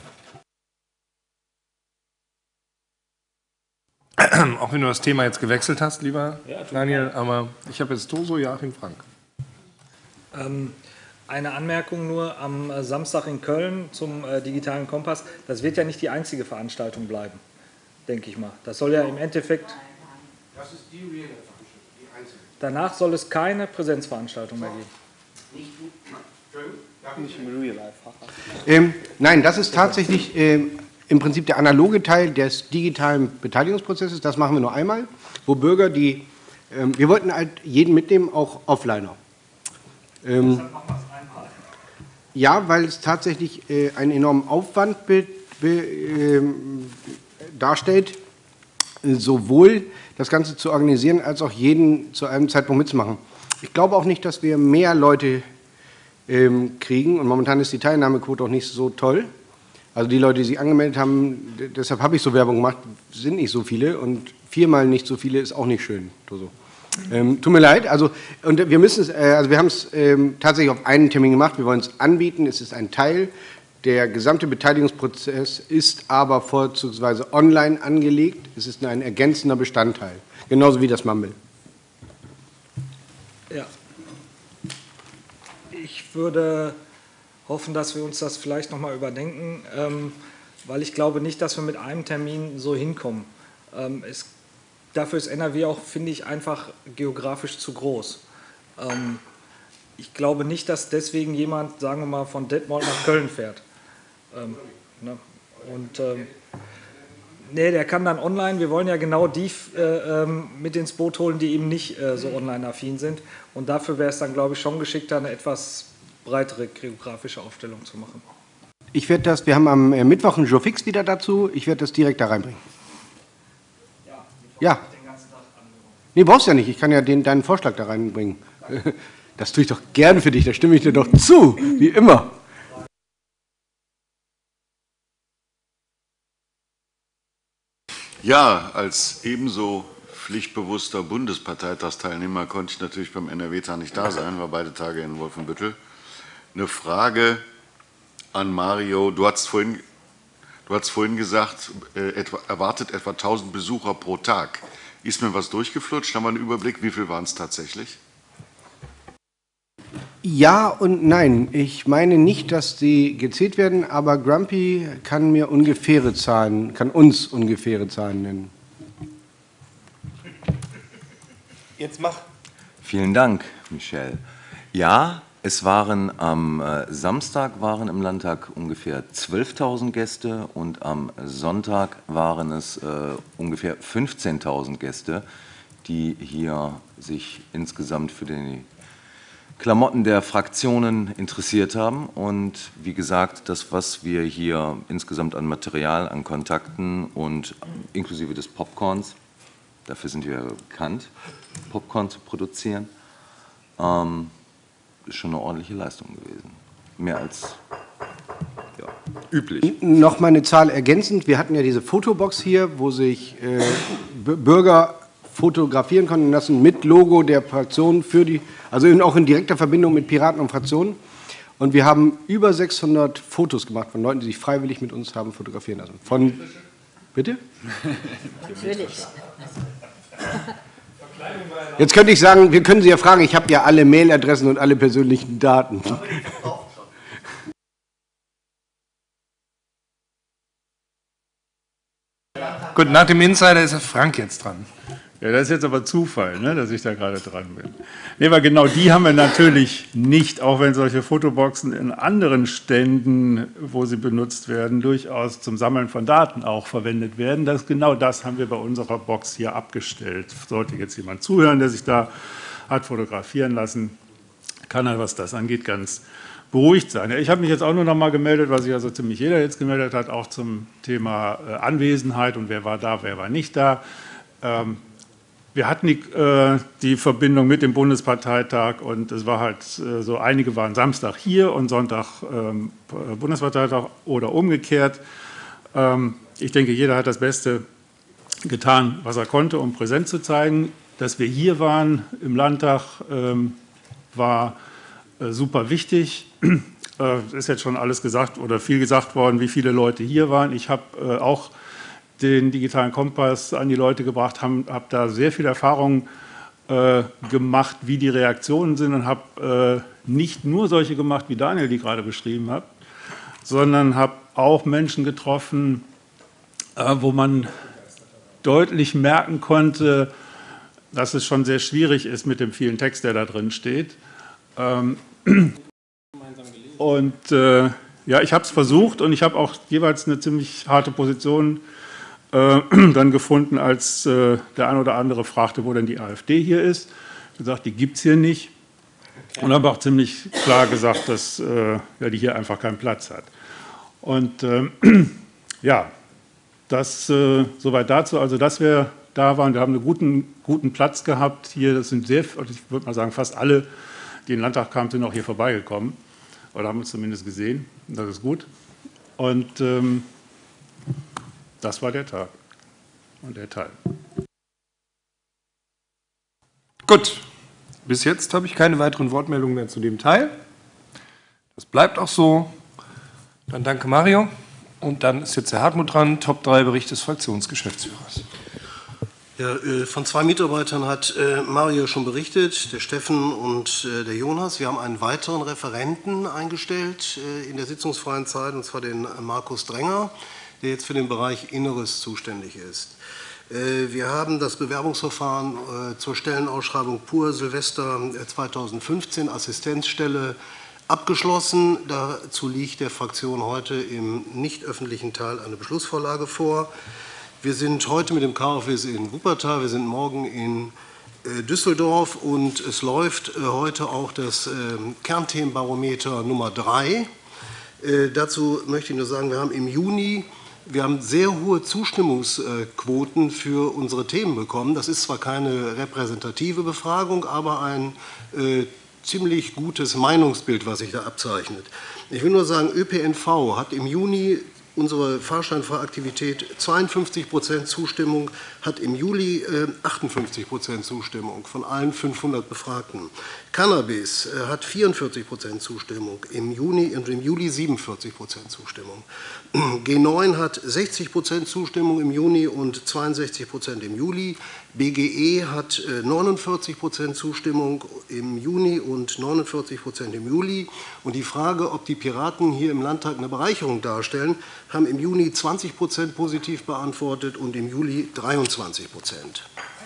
Auch wenn du das Thema jetzt gewechselt hast, lieber ja, Daniel, aber ich habe jetzt Toso, Joachim, Frank. Ähm, eine Anmerkung nur am Samstag in Köln zum äh, digitalen Kompass. Das wird ja nicht die einzige Veranstaltung bleiben, denke ich mal. Das soll ja im Endeffekt... Das ist die reale Veranstaltung, die einzige. Danach soll es keine Präsenzveranstaltung mehr geben. Nicht im Real Life. Ähm, nein, das ist tatsächlich ähm, im Prinzip der analoge Teil des digitalen Beteiligungsprozesses. Das machen wir nur einmal, wo Bürger, die, ähm, wir wollten halt jeden mitnehmen, auch Offliner. Ähm, ja, weil es tatsächlich äh, einen enormen Aufwand be, be, äh, darstellt, sowohl das Ganze zu organisieren, als auch jeden zu einem Zeitpunkt mitzumachen. Ich glaube auch nicht, dass wir mehr Leute ähm, kriegen und momentan ist die Teilnahmequote auch nicht so toll. Also die Leute, die sich angemeldet haben, deshalb habe ich so Werbung gemacht, sind nicht so viele und viermal nicht so viele ist auch nicht schön. So. Ähm, tut mir leid, also, und wir müssen es, äh, also wir haben es ähm, tatsächlich auf einen Termin gemacht, wir wollen es anbieten, es ist ein Teil, der gesamte Beteiligungsprozess ist aber vorzugsweise online angelegt, es ist ein ergänzender Bestandteil, genauso wie das Mumble. Ja, ich würde hoffen, dass wir uns das vielleicht noch mal überdenken, ähm, weil ich glaube nicht, dass wir mit einem Termin so hinkommen. Ähm, es Dafür ist N R W auch, finde ich, einfach geografisch zu groß. Ähm, ich glaube nicht, dass deswegen jemand, sagen wir mal, von Detmold nach Köln fährt. Ähm, ne? Und ähm, nee, der kann dann online, wir wollen ja genau die äh, ähm, mit ins Boot holen, die eben nicht äh, so online-affin sind. Und dafür wäre es dann, glaube ich, schon geschickter, eine etwas breitere geografische Aufstellung zu machen. Ich werde das, wir haben am Mittwoch einen Jour fix wieder dazu, ich werde das direkt da reinbringen. Ja. Nee, brauchst ja nicht. Ich kann ja den, deinen Vorschlag da reinbringen. Das tue ich doch gern für dich, da stimme ich dir doch zu, wie immer. Ja, als ebenso pflichtbewusster Bundesparteitagsteilnehmer konnte ich natürlich beim N R W-Tag nicht da sein, war beide Tage in Wolfenbüttel. Eine Frage an Mario. Du hast vorhin, du hast vorhin gesagt, äh, etwa, erwartet etwa tausend Besucher pro Tag. Ist mir was durchgeflutscht? Haben wir einen Überblick? Wie viel waren es tatsächlich? Ja und nein. Ich meine nicht, dass die gezählt werden, aber Grumpy kann mir ungefähre Zahlen, kann uns ungefähre Zahlen nennen. Jetzt mach. Vielen Dank, Michel. Ja, es waren am äh, Samstag waren im Landtag ungefähr zwölftausend Gäste und am Sonntag waren es äh, ungefähr fünfzehntausend Gäste, die hier sich insgesamt für die Klamotten der Fraktionen interessiert haben. Und wie gesagt, das, was wir hier insgesamt an Material, an Kontakten und inklusive des Popcorns, dafür sind wir bekannt, Popcorn zu produzieren, ähm, ist schon eine ordentliche Leistung gewesen. Mehr als ja, üblich. Noch mal eine Zahl ergänzend. Wir hatten ja diese Fotobox hier, wo sich äh, Bürger fotografieren konnten lassen mit Logo der Fraktion für die, also auch in direkter Verbindung mit Piraten und Fraktionen. Und wir haben über sechshundert Fotos gemacht von Leuten, die sich freiwillig mit uns haben fotografieren lassen. Von, bitte? Natürlich. Jetzt könnte ich sagen, wir können Sie ja fragen, ich habe ja alle Mailadressen und alle persönlichen Daten. Gut, nach dem Insider ist Frank jetzt dran. Ja, das ist jetzt aber Zufall, ne, dass ich da gerade dran bin. Nee, weil genau die haben wir natürlich nicht, auch wenn solche Fotoboxen in anderen Ständen, wo sie benutzt werden, durchaus zum Sammeln von Daten auch verwendet werden. Das, genau das haben wir bei unserer Box hier abgestellt. Sollte jetzt jemand zuhören, der sich da hat fotografieren lassen, kann er, was das angeht, ganz beruhigt sein. Ich habe mich jetzt auch nur noch mal gemeldet, was sich also ziemlich jeder jetzt gemeldet hat, auch zum Thema Anwesenheit und wer war da, wer war nicht da. Ähm, Wir hatten die, äh, die Verbindung mit dem Bundesparteitag und es war halt äh, so, einige waren Samstag hier und Sonntag ähm, Bundesparteitag oder umgekehrt. Ähm, ich denke, jeder hat das Beste getan, was er konnte, um präsent zu zeigen. Dass wir hier waren im Landtag, ähm, war äh, super wichtig. Es äh, ist jetzt schon alles gesagt oder viel gesagt worden, wie viele Leute hier waren. Ich habe äh, auch den digitalen Kompass an die Leute gebracht, habe hab da sehr viel Erfahrung äh, gemacht, wie die Reaktionen sind und habe äh, nicht nur solche gemacht, wie Daniel die gerade beschrieben hat, sondern habe auch Menschen getroffen, äh, wo man deutlich merken konnte, dass es schon sehr schwierig ist mit dem vielen Text, der da drin steht. Ähm, und äh, ja, ich habe es versucht und ich habe auch jeweils eine ziemlich harte Position dann gefunden, als äh, der ein oder andere fragte, wo denn die AfD hier ist. Ich habe gesagt, die gibt es hier nicht. Und habe auch ziemlich klar gesagt, dass äh, ja, die hier einfach keinen Platz hat. Und äh, ja, das äh, soweit dazu. Also, dass wir da waren, wir haben einen guten, guten Platz gehabt hier. Das sind sehr, ich würde mal sagen, fast alle, die in den Landtag kamen, sind auch hier vorbeigekommen. Oder haben uns zumindest gesehen. Das ist gut. Und ähm, das war der Tag und der Teil. Gut, bis jetzt habe ich keine weiteren Wortmeldungen mehr zu dem Teil. Das bleibt auch so. Dann danke Mario. Und dann ist jetzt der Hartmut dran, Top drei Bericht des Fraktionsgeschäftsführers. Ja, von zwei Mitarbeitern hat Mario schon berichtet, der Steffen und der Jonas. Wir haben einen weiteren Referenten eingestellt in der sitzungsfreien Zeit, und zwar den Markus Dränger, der jetzt für den Bereich Inneres zuständig ist. Wir haben das Bewerbungsverfahren zur Stellenausschreibung Pur Silvester zweitausendfünfzehn, Assistenzstelle, abgeschlossen. Dazu liegt der Fraktion heute im nicht öffentlichen Teil eine Beschlussvorlage vor. Wir sind heute mit dem K-Office in Wuppertal, wir sind morgen in Düsseldorf und es läuft heute auch das Kernthemenbarometer Nummer drei. Dazu möchte ich nur sagen, wir haben im Juni Wir haben sehr hohe Zustimmungsquoten für unsere Themen bekommen. Das ist zwar keine repräsentative Befragung, aber ein äh, ziemlich gutes Meinungsbild, was sich da abzeichnet. Ich will nur sagen, Ö P N V hat im Juni unsere Fahrscheinfahraktivität zweiundfünfzig Prozent Zustimmung, hat im Juli äh, achtundfünfzig Prozent Zustimmung von allen fünfhundert Befragten. Cannabis äh, hat vierundvierzig Prozent Zustimmung, im Juni und im Juli siebenundvierzig Prozent Zustimmung. G neun hat sechzig Prozent Zustimmung im Juni und zweiundsechzig Prozent im Juli. B G E hat neunundvierzig Prozent Zustimmung im Juni und neunundvierzig Prozent im Juli. Und die Frage, ob die Piraten hier im Landtag eine Bereicherung darstellen, haben im Juni zwanzig Prozent positiv beantwortet und im Juli dreiundzwanzig Prozent.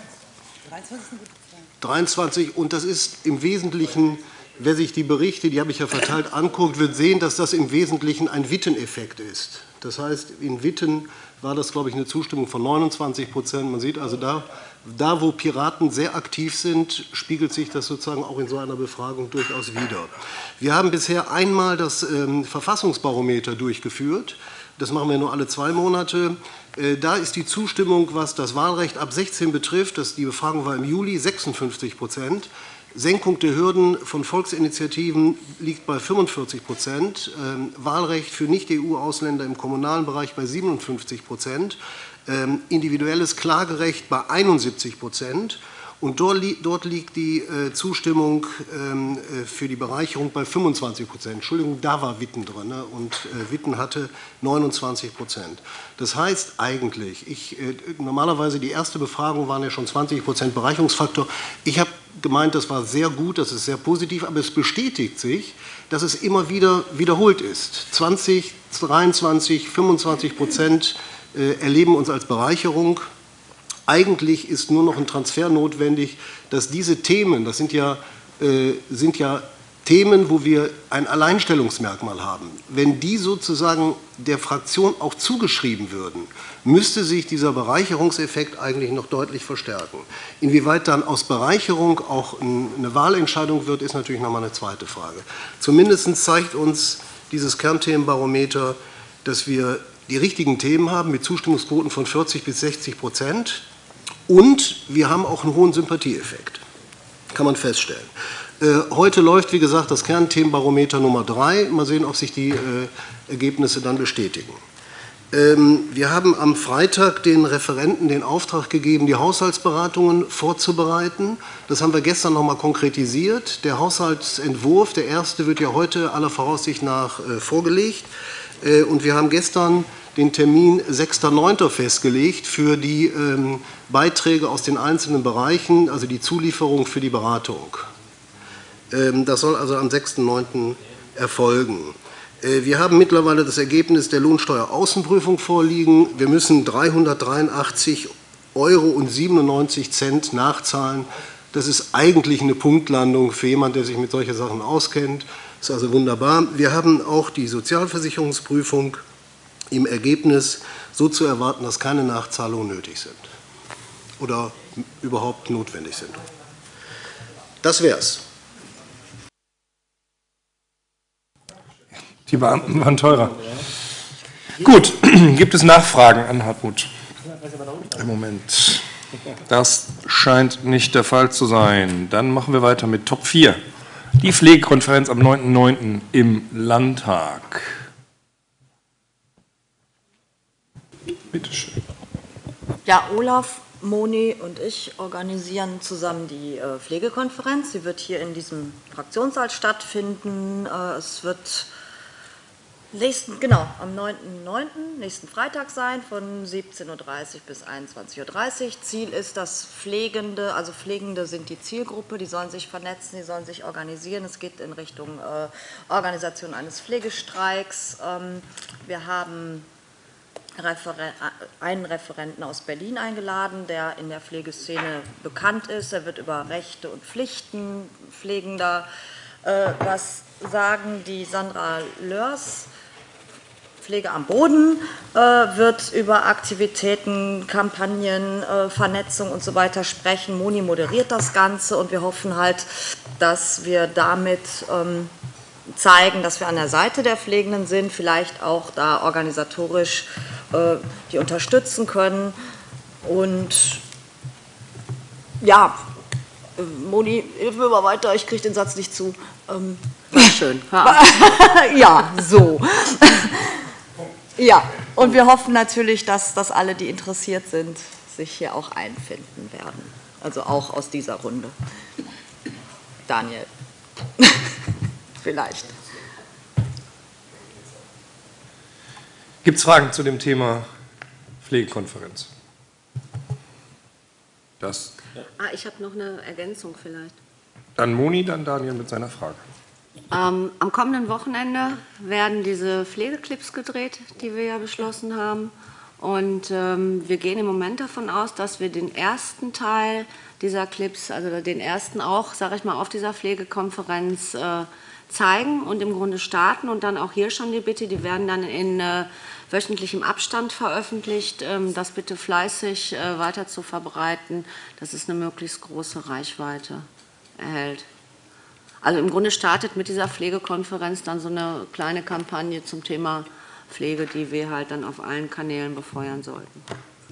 dreiundzwanzig, und das ist im Wesentlichen, wer sich die Berichte, die habe ich ja verteilt, anguckt, wird sehen, dass das im Wesentlichen ein Witten-Effekt ist. Das heißt, in Witten war das, glaube ich, eine Zustimmung von neunundzwanzig Prozent. Man sieht also, da, da, wo Piraten sehr aktiv sind, spiegelt sich das sozusagen auch in so einer Befragung durchaus wider. Wir haben bisher einmal das ähm, Verfassungsbarometer durchgeführt. Das machen wir nur alle zwei Monate. Äh, da ist die Zustimmung, was das Wahlrecht ab sechzehn betrifft, das, die Befragung war im Juli, sechsundfünfzig Prozent. Senkung der Hürden von Volksinitiativen liegt bei fünfundvierzig Prozent, ähm, Wahlrecht für Nicht-E U-Ausländer im kommunalen Bereich bei siebenundfünfzig Prozent, ähm, individuelles Klagerecht bei einundsiebzig Prozent Und dort, li dort liegt die äh, Zustimmung ähm, äh, für die Bereicherung bei fünfundzwanzig Prozent. Entschuldigung, da war Witten drin, ne? Und äh, Witten hatte neunundzwanzig Prozent. Das heißt eigentlich, ich, äh, normalerweise die erste Befragung waren ja schon zwanzig Prozent Bereicherungsfaktor. Ich habe gemeint, das war sehr gut, das ist sehr positiv, aber es bestätigt sich, dass es immer wieder wiederholt ist. zwanzig, dreiundzwanzig, fünfundzwanzig Prozent äh, erleben uns als Bereicherung. Eigentlich ist nur noch ein Transfer notwendig, dass diese Themen, das sind ja, äh, sind ja Themen, wo wir ein Alleinstellungsmerkmal haben, wenn die sozusagen der Fraktion auch zugeschrieben würden, müsste sich dieser Bereicherungseffekt eigentlich noch deutlich verstärken. Inwieweit dann aus Bereicherung auch eine Wahlentscheidung wird, ist natürlich noch mal eine zweite Frage. Zumindest zeigt uns dieses Kernthemenbarometer, dass wir die richtigen Themen haben mit Zustimmungsquoten von vierzig bis sechzig Prozent. Und wir haben auch einen hohen Sympathieeffekt, kann man feststellen. Äh, heute läuft, wie gesagt, das Kernthemenbarometer Nummer drei. Mal sehen, ob sich die äh, Ergebnisse dann bestätigen. Ähm, wir haben am Freitag den Referenten den Auftrag gegeben, die Haushaltsberatungen vorzubereiten. Das haben wir gestern noch mal konkretisiert. Der Haushaltsentwurf, der erste, wird ja heute aller Voraussicht nach äh, vorgelegt. Äh, und wir haben gestern den Termin sechster neunter festgelegt für die ähm, Beiträge aus den einzelnen Bereichen, also die Zulieferung für die Beratung. Ähm, das soll also am sechster neunter erfolgen. Äh, wir haben mittlerweile das Ergebnis der Lohnsteueraußenprüfung vorliegen. Wir müssen dreihundertdreiundachtzig Euro und siebenundneunzig Cent nachzahlen. Das ist eigentlich eine Punktlandung für jemanden, der sich mit solchen Sachen auskennt. Das ist also wunderbar. Wir haben auch die Sozialversicherungsprüfung im Ergebnis so zu erwarten, dass keine Nachzahlungen nötig sind oder überhaupt notwendig sind. Das wär's. Die Beamten waren teurer. Gut, gibt es Nachfragen an Hartmut? Im Moment. Das scheint nicht der Fall zu sein. Dann machen wir weiter mit Top vier. Die Pflegekonferenz am neunten neunten im Landtag. Bitte schön. Ja, Olaf, Moni und ich organisieren zusammen die äh, Pflegekonferenz. Sie wird hier in diesem Fraktionssaal stattfinden. Äh, es wird nächsten, genau, am neunten neunten nächsten Freitag sein, von siebzehn Uhr dreißig bis einundzwanzig Uhr dreißig. Ziel ist, dass Pflegende, also Pflegende sind die Zielgruppe, die sollen sich vernetzen, die sollen sich organisieren. Es geht in Richtung äh, Organisation eines Pflegestreiks. Ähm, wir haben Referen- einen Referenten aus Berlin eingeladen, der in der Pflegeszene bekannt ist. Er wird über Rechte und Pflichten Pflegender äh, was sagen. Die Sandra Lörs, Pflege am Boden, äh, wird über Aktivitäten, Kampagnen, äh, Vernetzung und so weiter sprechen. Moni moderiert das Ganze und wir hoffen halt, dass wir damit ähm, zeigen, dass wir an der Seite der Pflegenden sind, vielleicht auch da organisatorisch äh, die unterstützen können. Und ja, äh, Moni, hilf mir mal weiter, ich kriege den Satz nicht zu. Ähm, War schön. ja, so. Ja, und wir hoffen natürlich, dass, dass alle, die interessiert sind, sich hier auch einfinden werden. Also auch aus dieser Runde. Daniel. Vielleicht. Gibt es Fragen zu dem Thema Pflegekonferenz? Das. Ah, ich habe noch eine Ergänzung vielleicht. Dann Moni, dann Daniel mit seiner Frage. Ähm, am kommenden Wochenende werden diese Pflegeclips gedreht, die wir ja beschlossen haben. Und ähm, wir gehen im Moment davon aus, dass wir den ersten Teil dieser Clips, also den ersten auch, sage ich mal, auf dieser Pflegekonferenz äh, zeigen und im Grunde starten. Und dann auch hier schon die Bitte, die werden dann in äh, wöchentlichem Abstand veröffentlicht, ähm, das bitte fleißig äh, weiter zu verbreiten, dass es eine möglichst große Reichweite erhält. Also im Grunde startet mit dieser Pflegekonferenz dann so eine kleine Kampagne zum Thema Pflege, die wir halt dann auf allen Kanälen befeuern sollten.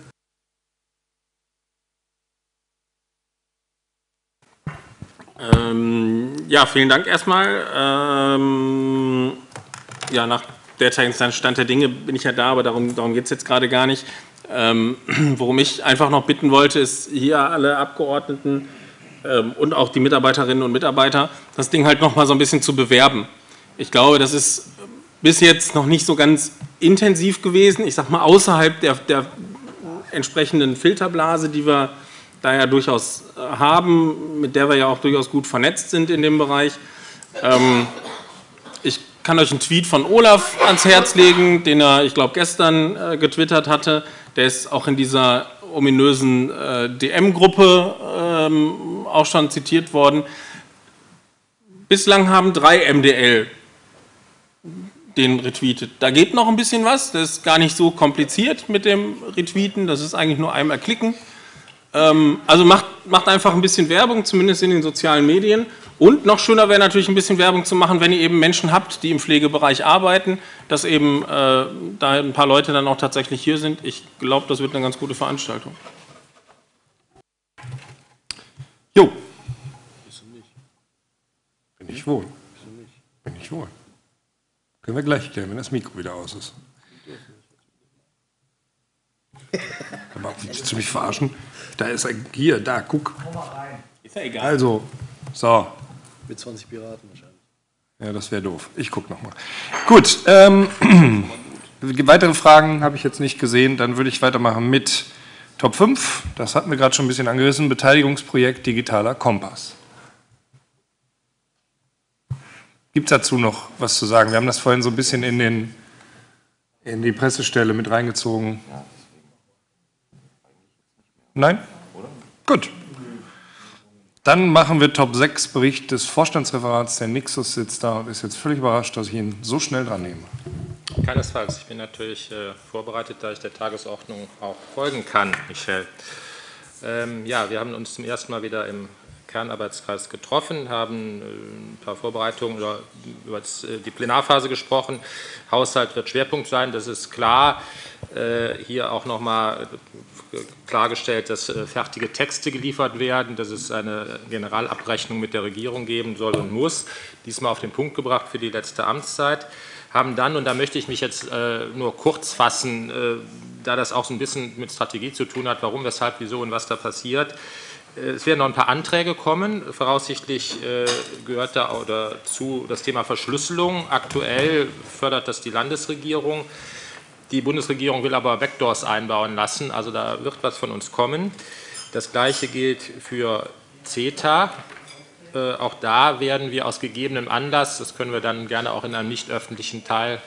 Ähm, ja, vielen Dank erstmal. Ähm, ja, nach derzeitigen Stand der Dinge bin ich ja da, aber darum, darum geht es jetzt gerade gar nicht. Ähm, worum ich einfach noch bitten wollte, ist hier alle Abgeordneten ähm, und auch die Mitarbeiterinnen und Mitarbeiter, das Ding halt noch mal so ein bisschen zu bewerben. Ich glaube, das ist bis jetzt noch nicht so ganz intensiv gewesen. Ich sage mal, außerhalb der, der entsprechenden Filterblase, die wir da ja durchaus haben, mit der wir ja auch durchaus gut vernetzt sind in dem Bereich. Ähm, ich kann euch einen Tweet von Olaf ans Herz legen, den er, ich glaube, gestern äh, getwittert hatte. Der ist auch in dieser ominösen äh, D M-Gruppe ähm, auch schon zitiert worden. Bislang haben drei M D L den retweetet. Da geht noch ein bisschen was, das ist gar nicht so kompliziert mit dem Retweeten, das ist eigentlich nur einmal klicken. Ähm, also macht, macht einfach ein bisschen Werbung, zumindest in den sozialen Medien. Und noch schöner wäre natürlich ein bisschen Werbung zu machen, wenn ihr eben Menschen habt, die im Pflegebereich arbeiten, dass eben äh, da ein paar Leute dann auch tatsächlich hier sind. Ich glaube, das wird eine ganz gute Veranstaltung. Jo. Bin ich wohl. Bin ich wohl. Können wir gleich klären, wenn das Mikro wieder aus ist. Aber willst du mich verarschen? Da ist ein, hier, da, guck. Ist ja egal. Also, so. Mit zwanzig Piraten wahrscheinlich. Ja, das wäre doof. Ich gucke nochmal. Gut, ähm, weitere Fragen habe ich jetzt nicht gesehen. Dann würde ich weitermachen mit Top fünf. Das hatten wir gerade schon ein bisschen angerissen. Beteiligungsprojekt Digitaler Kompass. Gibt es dazu noch was zu sagen? Wir haben das vorhin so ein bisschen in, den, in die Pressestelle mit reingezogen. Nein? Gut. Dann machen wir Top sechs, Bericht des Vorstandsreferats. Der Nixus sitzt da und ist jetzt völlig überrascht, dass ich ihn so schnell dran nehme. Keinesfalls. Ich bin natürlich äh, vorbereitet, da ich der Tagesordnung auch folgen kann, Michel. Ähm, ja, wir haben uns zum ersten Mal wieder im Kernarbeitskreis getroffen, haben ein paar Vorbereitungen über, über die Plenarphase gesprochen. Haushalt wird Schwerpunkt sein, das ist klar. Hier auch nochmal klargestellt, dass fertige Texte geliefert werden, dass es eine Generalabrechnung mit der Regierung geben soll und muss. Diesmal auf den Punkt gebracht für die letzte Amtszeit. Haben dann, und da möchte ich mich jetzt nur kurz fassen, da das auch so ein bisschen mit Strategie zu tun hat, warum, weshalb, wieso und was da passiert. Es werden noch ein paar Anträge kommen. Voraussichtlich äh, gehört da oder zu das Thema Verschlüsselung. Aktuell fördert das die Landesregierung. Die Bundesregierung will aber Backdoors einbauen lassen. Also da wird was von uns kommen. Das Gleiche gilt für CETA. Äh, auch da werden wir aus gegebenem Anlass, das können wir dann gerne auch in einem nicht öffentlichen Teil.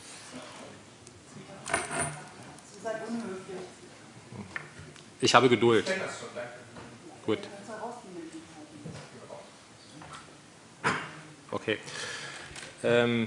Ich habe Geduld. Gut. Okay. Ähm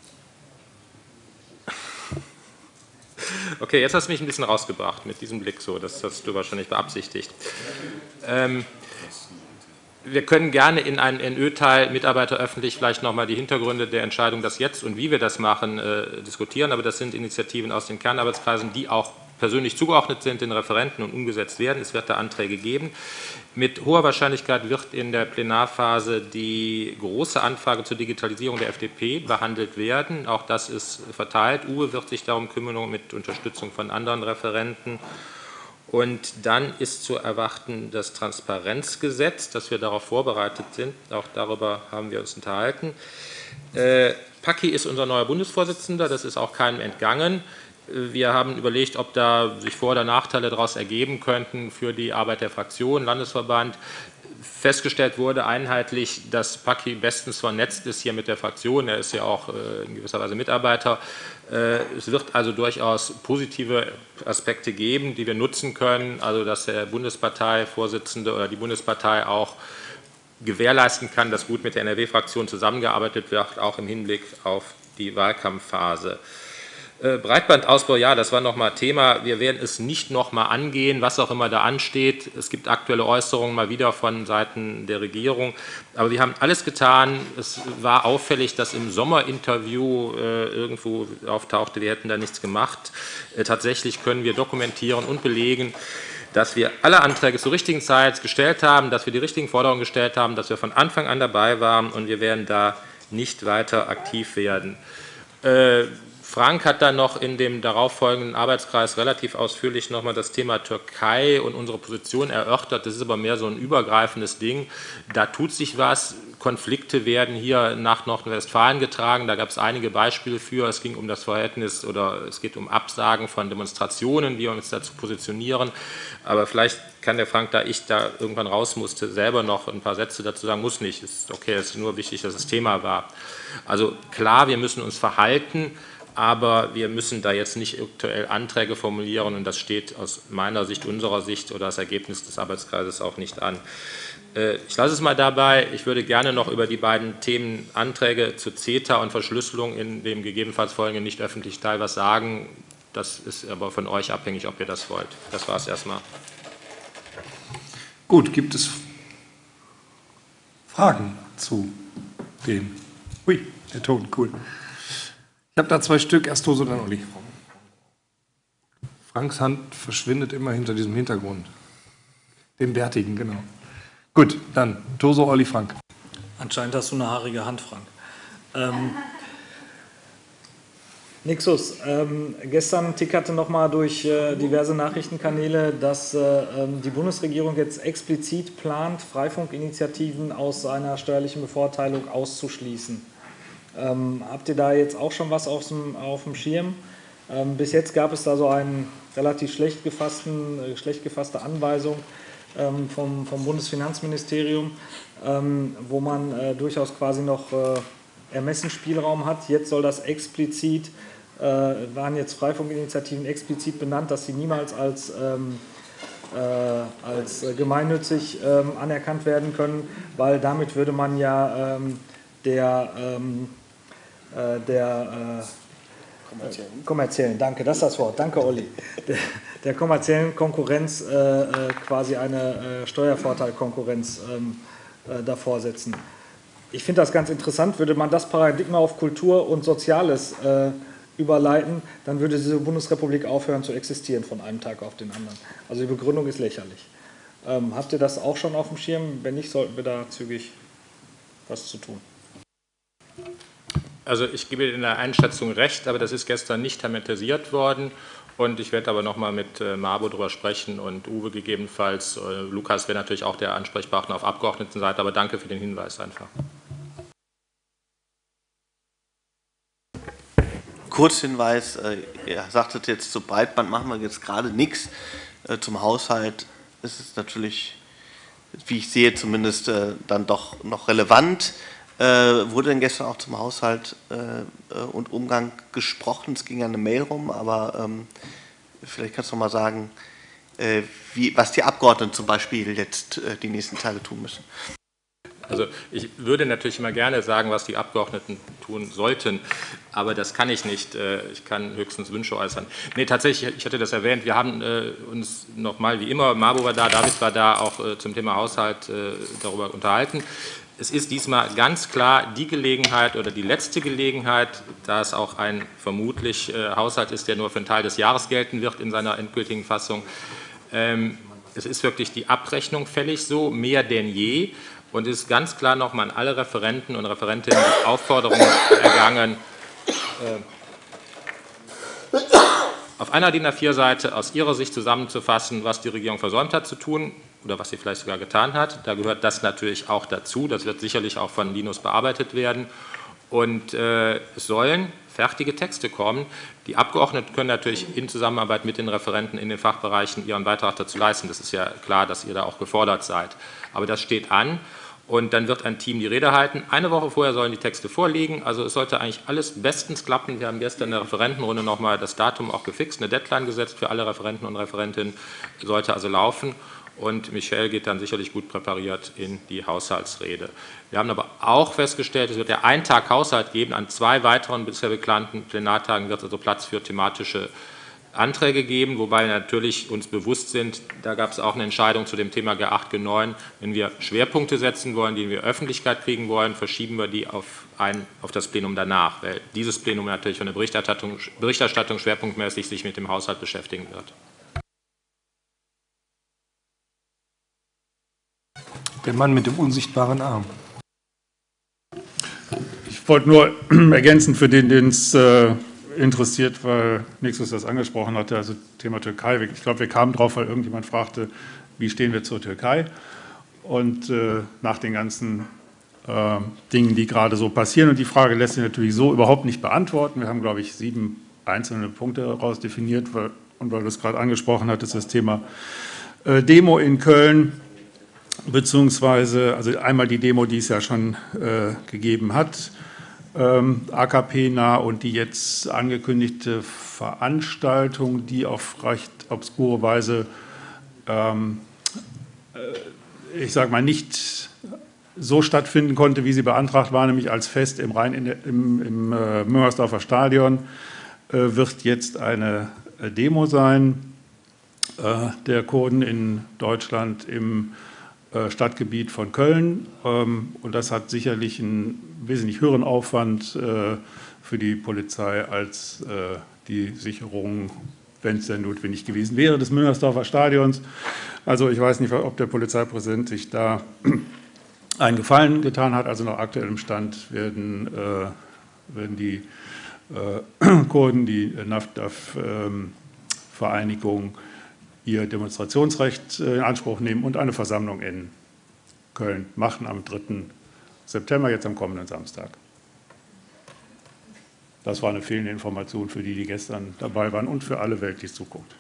okay, jetzt hast du mich ein bisschen rausgebracht mit diesem Blick so, das hast du wahrscheinlich beabsichtigt. Ähm wir können gerne in einen N Ö-Teil Mitarbeiter öffentlich vielleicht nochmal die Hintergründe der Entscheidung, das jetzt und wie wir das machen, äh, diskutieren, aber das sind Initiativen aus den Kernarbeitskreisen, die auch persönlich zugeordnet sind den Referenten und umgesetzt werden. Es wird da Anträge geben. Mit hoher Wahrscheinlichkeit wird in der Plenarphase die große Anfrage zur Digitalisierung der F D P behandelt werden. Auch das ist verteilt. Uwe wird sich darum kümmern mit Unterstützung von anderen Referenten. Und dann ist zu erwarten das Transparenzgesetz, dass wir darauf vorbereitet sind. Auch darüber haben wir uns unterhalten. Äh, Paki ist unser neuer Bundesvorsitzender, das ist auch keinem entgangen. Wir haben überlegt, ob da sich Vor- oder Nachteile daraus ergeben könnten für die Arbeit der Fraktion, Landesverband. Festgestellt wurde einheitlich, dass Paki bestens vernetzt ist hier mit der Fraktion. Er ist ja auch in gewisser Weise Mitarbeiter. Es wird also durchaus positive Aspekte geben, die wir nutzen können. Also dass der Bundesparteivorsitzende oder die Bundespartei auch gewährleisten kann, dass gut mit der N R W-Fraktion zusammengearbeitet wird, auch im Hinblick auf die Wahlkampfphase. Breitbandausbau, ja, das war nochmal Thema. Wir werden es nicht nochmal angehen, was auch immer da ansteht. Es gibt aktuelle Äußerungen mal wieder von Seiten der Regierung. Aber wir haben alles getan. Es war auffällig, dass im Sommerinterview äh, irgendwo auftauchte, wir hätten da nichts gemacht. Äh, tatsächlich können wir dokumentieren und belegen, dass wir alle Anträge zur richtigen Zeit gestellt haben, dass wir die richtigen Forderungen gestellt haben, dass wir von Anfang an dabei waren und wir werden da nicht weiter aktiv werden. Äh, Frank hat dann noch in dem darauffolgenden Arbeitskreis relativ ausführlich nochmal das Thema Türkei und unsere Position erörtert. Das ist aber mehr so ein übergreifendes Ding. Da tut sich was. Konflikte werden hier nach Nordrhein-Westfalen getragen. Da gab es einige Beispiele für. Es ging um das Verhältnis oder es geht um Absagen von Demonstrationen, wie wir uns dazu positionieren. Aber vielleicht kann der Frank, da ich da irgendwann raus musste, selber noch ein paar Sätze dazu sagen. Muss nicht. Es ist okay, es ist nur wichtig, dass es Thema war. Also klar, wir müssen uns verhalten. Aber wir müssen da jetzt nicht aktuell Anträge formulieren und das steht aus meiner Sicht, unserer Sicht oder das Ergebnis des Arbeitskreises auch nicht an. Ich lasse es mal dabei. Ich würde gerne noch über die beiden Themen Anträge zu CETA und Verschlüsselung in dem gegebenenfalls folgenden nicht öffentlichen Teil was sagen. Das ist aber von euch abhängig, ob ihr das wollt. Das war es erstmal. Gut, gibt es Fragen zu dem? Ui, der Ton, cool. Ich habe da zwei Stück, erst Toso, dann Olli. Franks Hand verschwindet immer hinter diesem Hintergrund. Dem Bärtigen, genau. Gut, dann Toso, Olli, Frank. Anscheinend hast du eine haarige Hand, Frank. Ähm, Nixus, ähm, gestern tickerte noch mal durch äh, diverse Nachrichtenkanäle, dass äh, ähm, die Bundesregierung jetzt explizit plant, Freifunkinitiativen aus einer steuerlichen Bevorteilung auszuschließen. Ähm, habt ihr da jetzt auch schon was auf dem, auf dem Schirm? Ähm, bis jetzt gab es da so eine relativ schlecht, gefassten, äh, schlecht gefasste Anweisung ähm, vom, vom Bundesfinanzministerium, ähm, wo man äh, durchaus quasi noch äh, Ermessensspielraum hat. Jetzt soll das explizit, äh, waren jetzt Freifunkinitiativen explizit benannt, dass sie niemals als, ähm, äh, als gemeinnützig ähm, anerkannt werden können, weil damit würde man ja ähm, der ähm, der äh, kommerziellen. kommerziellen, danke, das ist das Wort, danke Olli, der, der kommerziellen Konkurrenz äh, quasi eine äh, Steuervorteilkonkurrenz ähm, äh, davor setzen. Ich finde das ganz interessant, würde man das Paradigma auf Kultur und Soziales äh, überleiten, dann würde diese Bundesrepublik aufhören zu existieren von einem Tag auf den anderen. Also die Begründung ist lächerlich. Ähm, habt ihr das auch schon auf dem Schirm? Wenn nicht, sollten wir da zügig was zu tun. Also ich gebe in der Einschätzung recht, aber das ist gestern nicht thematisiert worden und ich werde aber nochmal mit äh, Mabo darüber sprechen und Uwe gegebenenfalls. Äh, Lukas wäre natürlich auch der Ansprechpartner auf Abgeordnetenseite, aber danke für den Hinweis einfach. Kurzhinweis, äh, ihr sagtet jetzt, zu Breitband machen wir jetzt gerade nichts. Äh, zum Haushalt ist es natürlich, wie ich sehe, zumindest äh, dann doch noch relevant. Äh, wurde denn gestern auch zum Haushalt äh, und Umgang gesprochen? Es ging ja eine Mail rum, aber ähm, vielleicht kannst du noch mal sagen, äh, wie, was die Abgeordneten zum Beispiel jetzt äh, die nächsten Tage tun müssen. Also ich würde natürlich immer gerne sagen, was die Abgeordneten tun sollten, aber das kann ich nicht. Ich kann höchstens Wünsche äußern. Nee, tatsächlich, ich hatte das erwähnt, wir haben uns nochmal wie immer, Mabo war da, David war da, auch zum Thema Haushalt darüber unterhalten. Es ist diesmal ganz klar die Gelegenheit oder die letzte Gelegenheit, da es auch ein vermutlich äh, Haushalt ist, der nur für einen Teil des Jahres gelten wird in seiner endgültigen Fassung. Ähm, es ist wirklich die Abrechnung fällig so, mehr denn je. Und es ist ganz klar nochmal an alle Referenten und Referentinnen die Aufforderung ergangen, äh, auf einer DIN A vier Seite aus Ihrer Sicht zusammenzufassen, was die Regierung versäumt hat zu tun oder was sie vielleicht sogar getan hat. Da gehört das natürlich auch dazu. Das wird sicherlich auch von Linus bearbeitet werden. Und äh, es sollen fertige Texte kommen. Die Abgeordneten können natürlich in Zusammenarbeit mit den Referenten in den Fachbereichen ihren Beitrag dazu leisten. Das ist ja klar, dass ihr da auch gefordert seid. Aber das steht an. Und dann wird ein Team die Rede halten. Eine Woche vorher sollen die Texte vorliegen. Also es sollte eigentlich alles bestens klappen. Wir haben gestern in der Referentenrunde nochmal das Datum auch gefixt, eine Deadline gesetzt für alle Referenten und Referentinnen. Sollte also laufen. Und Michel geht dann sicherlich gut präpariert in die Haushaltsrede. Wir haben aber auch festgestellt, es wird ja einen Tag Haushalt geben. An zwei weiteren bisher geplanten Plenartagen wird es also Platz für thematische Anträge geben, wobei wir natürlich uns bewusst sind, da gab es auch eine Entscheidung zu dem Thema G acht, G neun. Wenn wir Schwerpunkte setzen wollen, die wir Öffentlichkeit kriegen wollen, verschieben wir die auf, ein, auf das Plenum danach, weil dieses Plenum natürlich von der Berichterstattung, Berichterstattung schwerpunktmäßig sich mit dem Haushalt beschäftigen wird. Der Mann mit dem unsichtbaren Arm. Ich wollte nur ergänzen für den, den es äh, interessiert, weil Nixus das angesprochen hatte, also Thema Türkei. Ich glaube, wir kamen drauf, weil irgendjemand fragte, wie stehen wir zur Türkei? Und äh, nach den ganzen äh, Dingen, die gerade so passieren. Und die Frage lässt sich natürlich so überhaupt nicht beantworten. Wir haben, glaube ich, sieben einzelne Punkte daraus definiert. Weil, und weil du es gerade angesprochen hattest, das Thema äh, Demo in Köln, beziehungsweise also einmal die Demo, die es ja schon äh, gegeben hat, ähm, A K P-nah, und die jetzt angekündigte Veranstaltung, die auf recht obskure Weise ähm, äh, ich sage mal, nicht so stattfinden konnte, wie sie beantragt war, nämlich als Fest im, Rhein, in, im, im äh, Müngersdorfer Stadion, äh, wird jetzt eine äh, Demo sein äh, der Kurden in Deutschland im äh, Stadtgebiet von Köln. Ähm, und das hat sicherlich einen wesentlich höheren Aufwand äh, für die Polizei als äh, die Sicherung, wenn es denn notwendig gewesen wäre, des Müngersdorfer Stadions. Also ich weiß nicht, ob der Polizeipräsident sich da einen Gefallen getan hat. Also nach aktuellem Stand werden, äh, werden die äh, Kurden, die N A F D A F-Vereinigung, äh, ihr Demonstrationsrecht äh, in Anspruch nehmen und eine Versammlung in Köln machen am dritten September, jetzt am kommenden Samstag. Das war eine fehlende Information für die, die gestern dabei waren, und für alle Welt, die es zuguckt.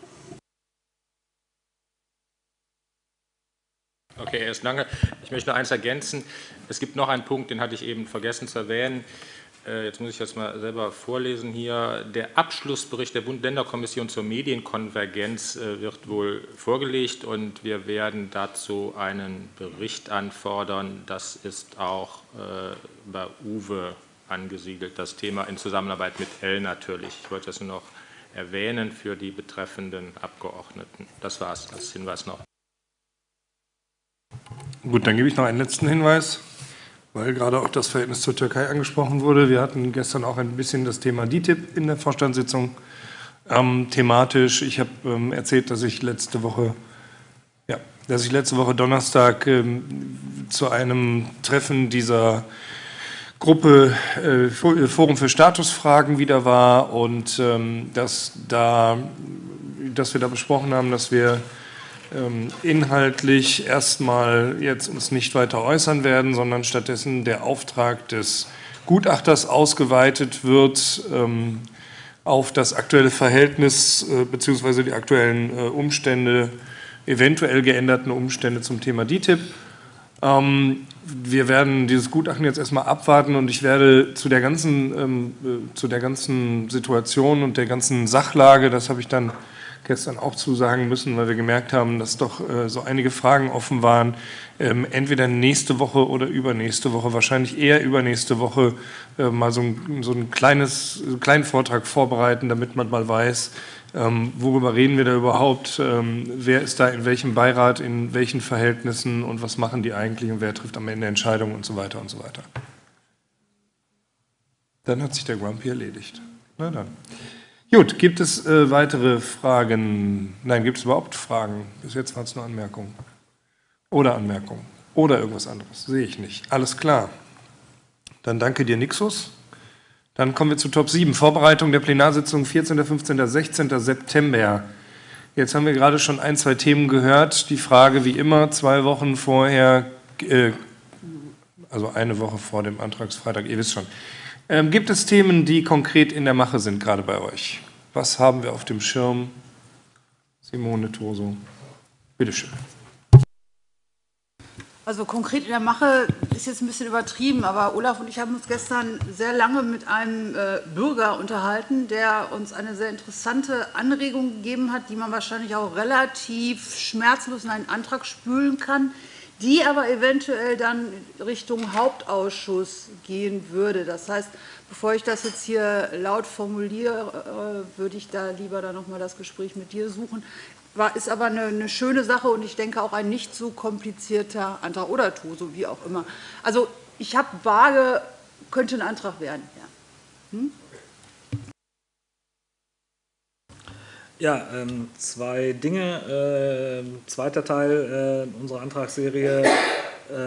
Okay, erst danke. Ich möchte noch eins ergänzen. Es gibt noch einen Punkt, den hatte ich eben vergessen zu erwähnen. Jetzt muss ich das mal selber vorlesen hier. Der Abschlussbericht der Bund-Länder-Kommission zur Medienkonvergenz wird wohl vorgelegt, und wir werden dazu einen Bericht anfordern. Das ist auch bei Uwe angesiedelt, das Thema in Zusammenarbeit mit L natürlich. Ich wollte das nur noch erwähnen für die betreffenden Abgeordneten. Das war es als Hinweis noch. Gut, dann gebe ich noch einen letzten Hinweis, weil gerade auch das Verhältnis zur Türkei angesprochen wurde. Wir hatten gestern auch ein bisschen das Thema D I T I P in der Vorstandssitzung ähm, thematisch. Ich habe ähm, erzählt, dass ich letzte Woche, ja, dass ich letzte Woche Donnerstag ähm, zu einem Treffen dieser Gruppe äh, Forum für Statusfragen wieder war, und ähm, dass, da, dass wir da besprochen haben, dass wir inhaltlich erstmal jetzt uns nicht weiter äußern werden, sondern stattdessen der Auftrag des Gutachters ausgeweitet wird ähm, auf das aktuelle Verhältnis äh, bzw. die aktuellen äh, Umstände, eventuell geänderten Umstände zum Thema D I T I P. Ähm, wir werden dieses Gutachten jetzt erstmal abwarten, und ich werde zu der ganzen, ähm, äh, zu der ganzen Situation und der ganzen Sachlage, das habe ich dann gestern auch zusagen müssen, weil wir gemerkt haben, dass doch äh, so einige Fragen offen waren, ähm, entweder nächste Woche oder übernächste Woche, wahrscheinlich eher übernächste Woche, äh, mal so ein, so ein kleines, kleinen Vortrag vorbereiten, damit man mal weiß, ähm, worüber reden wir da überhaupt, ähm, wer ist da in welchem Beirat, in welchen Verhältnissen und was machen die eigentlich und wer trifft am Ende Entscheidungen und so weiter und so weiter. Dann hat sich der Grumpy erledigt. Na dann. Gut, gibt es äh, weitere Fragen? Nein, gibt es überhaupt Fragen? Bis jetzt waren es nur Anmerkungen. Oder Anmerkungen. Oder irgendwas anderes. Sehe ich nicht. Alles klar. Dann danke dir, Nixus. Dann kommen wir zu Top sieben. Vorbereitung der Plenarsitzung vierzehnten, fünfzehnten, sechzehnten September. Jetzt haben wir gerade schon ein, zwei Themen gehört. Die Frage, wie immer, zwei Wochen vorher, äh, also eine Woche vor dem Antragsfreitag, ihr wisst schon. Ähm, gibt es Themen, die konkret in der Mache sind, gerade bei euch? Was haben wir auf dem Schirm? Simone Toso, bitteschön. Also konkret in der Mache ist jetzt ein bisschen übertrieben, aber Olaf und ich haben uns gestern sehr lange mit einem äh, Bürger unterhalten, der uns eine sehr interessante Anregung gegeben hat, die man wahrscheinlich auch relativ schmerzlos in einen Antrag spülen kann, die aber eventuell dann Richtung Hauptausschuss gehen würde. Das heißt, bevor ich das jetzt hier laut formuliere, äh, würde ich da lieber dann noch mal das Gespräch mit dir suchen. War, ist aber eine, eine schöne Sache und ich denke auch ein nicht so komplizierter Antrag oder Toso, wie auch immer. Also ich habe vage, könnte ein Antrag werden. Ja, hm? Ja, ähm, zwei Dinge. Äh, zweiter Teil äh, unserer Antragsserie, äh,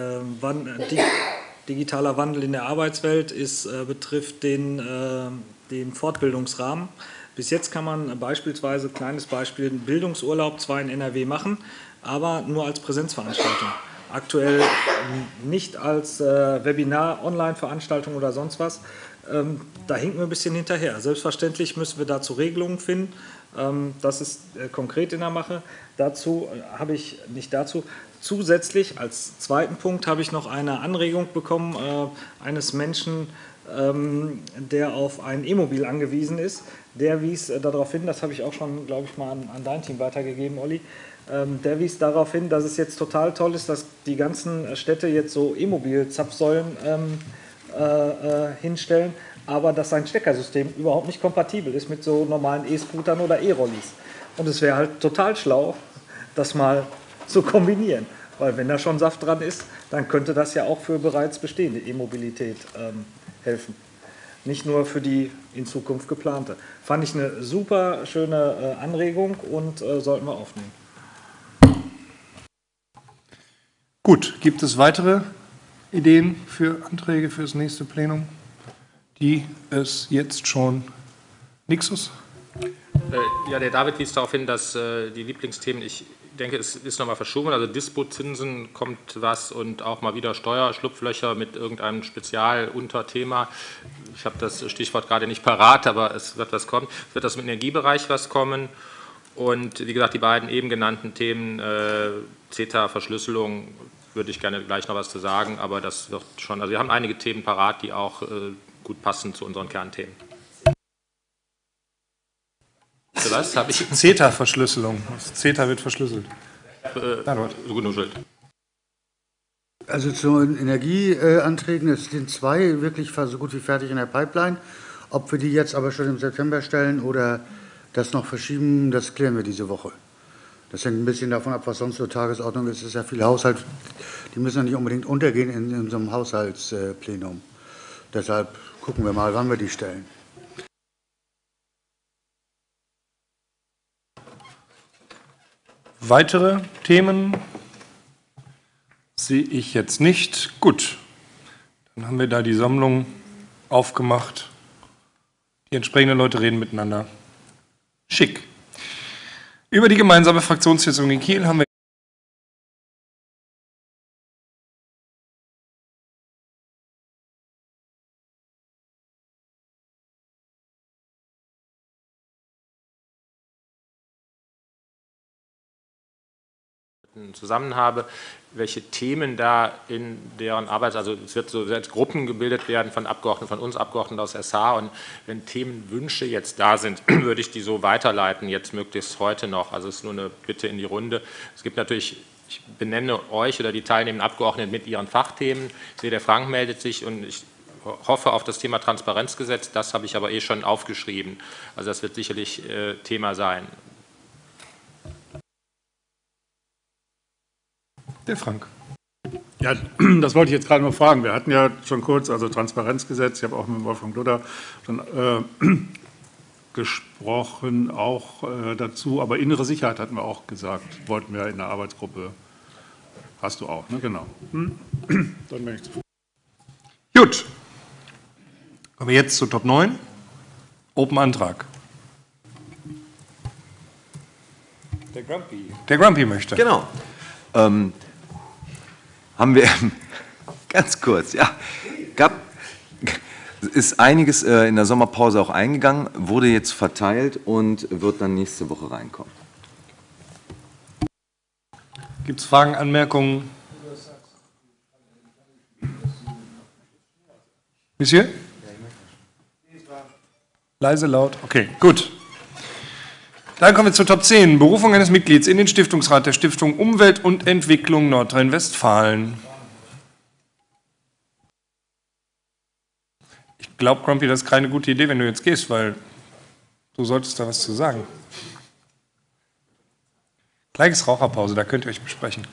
wann, di digitaler Wandel in der Arbeitswelt, ist, äh, betrifft den, äh, den Fortbildungsrahmen. Bis jetzt kann man beispielsweise, kleines Beispiel, einen Bildungsurlaub zwar in N R W machen, aber nur als Präsenzveranstaltung. Aktuell nicht als äh, Webinar, Online-Veranstaltung oder sonst was. Ähm, da hinken wir ein bisschen hinterher. Selbstverständlich müssen wir dazu Regelungen finden. Ähm, das ist äh, konkret in der Mache. Dazu äh, habe ich, nicht dazu, zusätzlich als zweiten Punkt habe ich noch eine Anregung bekommen äh, eines Menschen, ähm, der auf ein E-Mobil angewiesen ist. Der wies äh, darauf hin, das habe ich auch schon, glaube ich, mal an, an dein Team weitergegeben, Olli. Ähm, der wies darauf hin, dass es jetzt total toll ist, dass die ganzen Städte jetzt so E-Mobil-Zapfsäulen ähm, äh, äh, hinstellen, aber dass sein Steckersystem überhaupt nicht kompatibel ist mit so normalen E-Scootern oder E-Rollis. Und es wäre halt total schlau, das mal zu kombinieren. Weil wenn da schon Saft dran ist, dann könnte das ja auch für bereits bestehende E-Mobilität ähm, helfen. Nicht nur für die in Zukunft geplante. Fand ich eine super schöne äh, Anregung und äh, sollten wir aufnehmen. Gut, gibt es weitere Ideen für Anträge für das nächste Plenum, die es jetzt schon Nixus? Äh, ja, der David wies darauf hin, dass äh, die Lieblingsthemen, ich denke, es ist nochmal verschoben, also Dispozinsen kommt was und auch mal wieder Steuerschlupflöcher mit irgendeinem Spezialunterthema. Ich habe das Stichwort gerade nicht parat, aber es wird was kommen. Es wird aus dem Energiebereich was kommen und wie gesagt, die beiden eben genannten Themen, äh, CETA-Verschlüsselung, würde ich gerne gleich noch was zu sagen, aber das wird schon, also wir haben einige Themen parat, die auch äh, gut passen zu unseren Kernthemen. Für was habe ich? CETA-Verschlüsselung. CETA wird verschlüsselt. Äh, genuschelt. Also zu den Energieanträgen, es sind zwei wirklich so gut wie fertig in der Pipeline. Ob wir die jetzt aber schon im September stellen oder das noch verschieben, das klären wir diese Woche. Das hängt ein bisschen davon ab, was sonst so Tagesordnung ist. Es ist ja viel Haushalt, die müssen ja nicht unbedingt untergehen in, in so einem Haushaltsplenum. Deshalb gucken wir mal, wann wir die stellen. Weitere Themen sehe ich jetzt nicht. Gut, dann haben wir da die Sammlung aufgemacht. Die entsprechenden Leute reden miteinander. Schick. Über die gemeinsame Fraktionssitzung in Kiel haben wir zusammen habe, welche Themen da in deren Arbeit, also es wird so als Gruppen gebildet werden von Abgeordneten, von uns Abgeordneten aus S H, und wenn Themenwünsche jetzt da sind, würde ich die so weiterleiten, jetzt möglichst heute noch. Also es ist nur eine Bitte in die Runde. Es gibt natürlich, ich benenne euch oder die teilnehmenden Abgeordneten mit ihren Fachthemen. Ich sehe, der Frank meldet sich und ich hoffe auf das Thema Transparenzgesetz, das habe ich aber eh schon aufgeschrieben. Also das wird sicherlich äh, Thema sein. Der Frank. Ja, das wollte ich jetzt gerade noch fragen. Wir hatten ja schon kurz, also Transparenzgesetz, ich habe auch mit Wolfgang Ludder schon äh, gesprochen, auch äh, dazu, aber innere Sicherheit hatten wir auch gesagt, wollten wir in der Arbeitsgruppe. Hast du auch, ne? Genau. Hm? Dann bin ich zufrieden. Gut. Kommen wir jetzt zu Top neun. Open Antrag. Der Grumpy. Der Grumpy möchte. Genau. Ähm, haben wir, ganz kurz, ja, gab, ist einiges äh, in der Sommerpause auch eingegangen, wurde jetzt verteilt und wird dann nächste Woche reinkommen. Gibt es Fragen, Anmerkungen? Monsieur? Leise, laut. Okay, gut. Dann kommen wir zu Top zehn. Berufung eines Mitglieds in den Stiftungsrat der Stiftung Umwelt und Entwicklung Nordrhein-Westfalen. Ich glaube, Grumpy, das ist keine gute Idee, wenn du jetzt gehst, weil du solltest da was zu sagen. Gleich ist Raucherpause, da könnt ihr euch besprechen.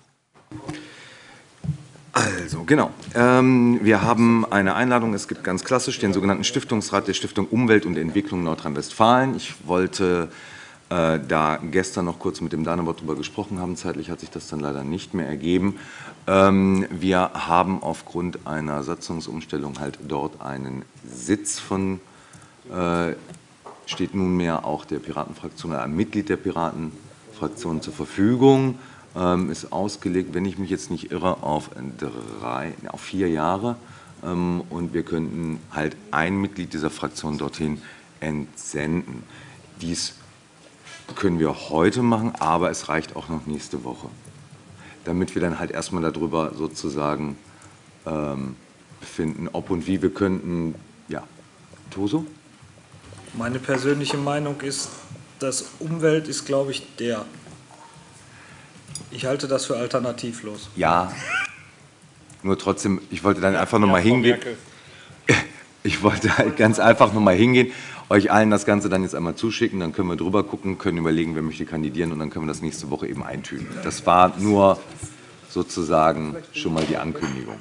Also, genau. Ähm, wir haben eine Einladung, es gibt ganz klassisch den sogenannten Stiftungsrat der Stiftung Umwelt und Entwicklung Nordrhein-Westfalen. Ich wollte äh, da gestern noch kurz mit dem Danebot darüber gesprochen haben, zeitlich hat sich das dann leider nicht mehr ergeben. Ähm, wir haben aufgrund einer Satzungsumstellung halt dort einen Sitz von äh, steht nunmehr auch der Piratenfraktion oder ein Mitglied der Piratenfraktion zur Verfügung. Ähm, ist ausgelegt, wenn ich mich jetzt nicht irre, auf, drei, auf vier Jahre. Ähm, und wir könnten halt ein Mitglied dieser Fraktion dorthin entsenden. Dies können wir heute machen, aber es reicht auch noch nächste Woche, damit wir dann halt erstmal darüber sozusagen ähm, befinden, ob und wie wir könnten, ja, Toso? Meine persönliche Meinung ist, dass Umwelt ist, glaube ich, der. Ich halte das für alternativlos. Ja, nur trotzdem, ich wollte dann einfach nochmal hingehen. Ich wollte halt ganz einfach nochmal hingehen, euch allen das Ganze dann jetzt einmal zuschicken, dann können wir drüber gucken, können überlegen, wer möchte kandidieren und dann können wir das nächste Woche eben eintüten. Das war nur sozusagen schon mal die Ankündigung.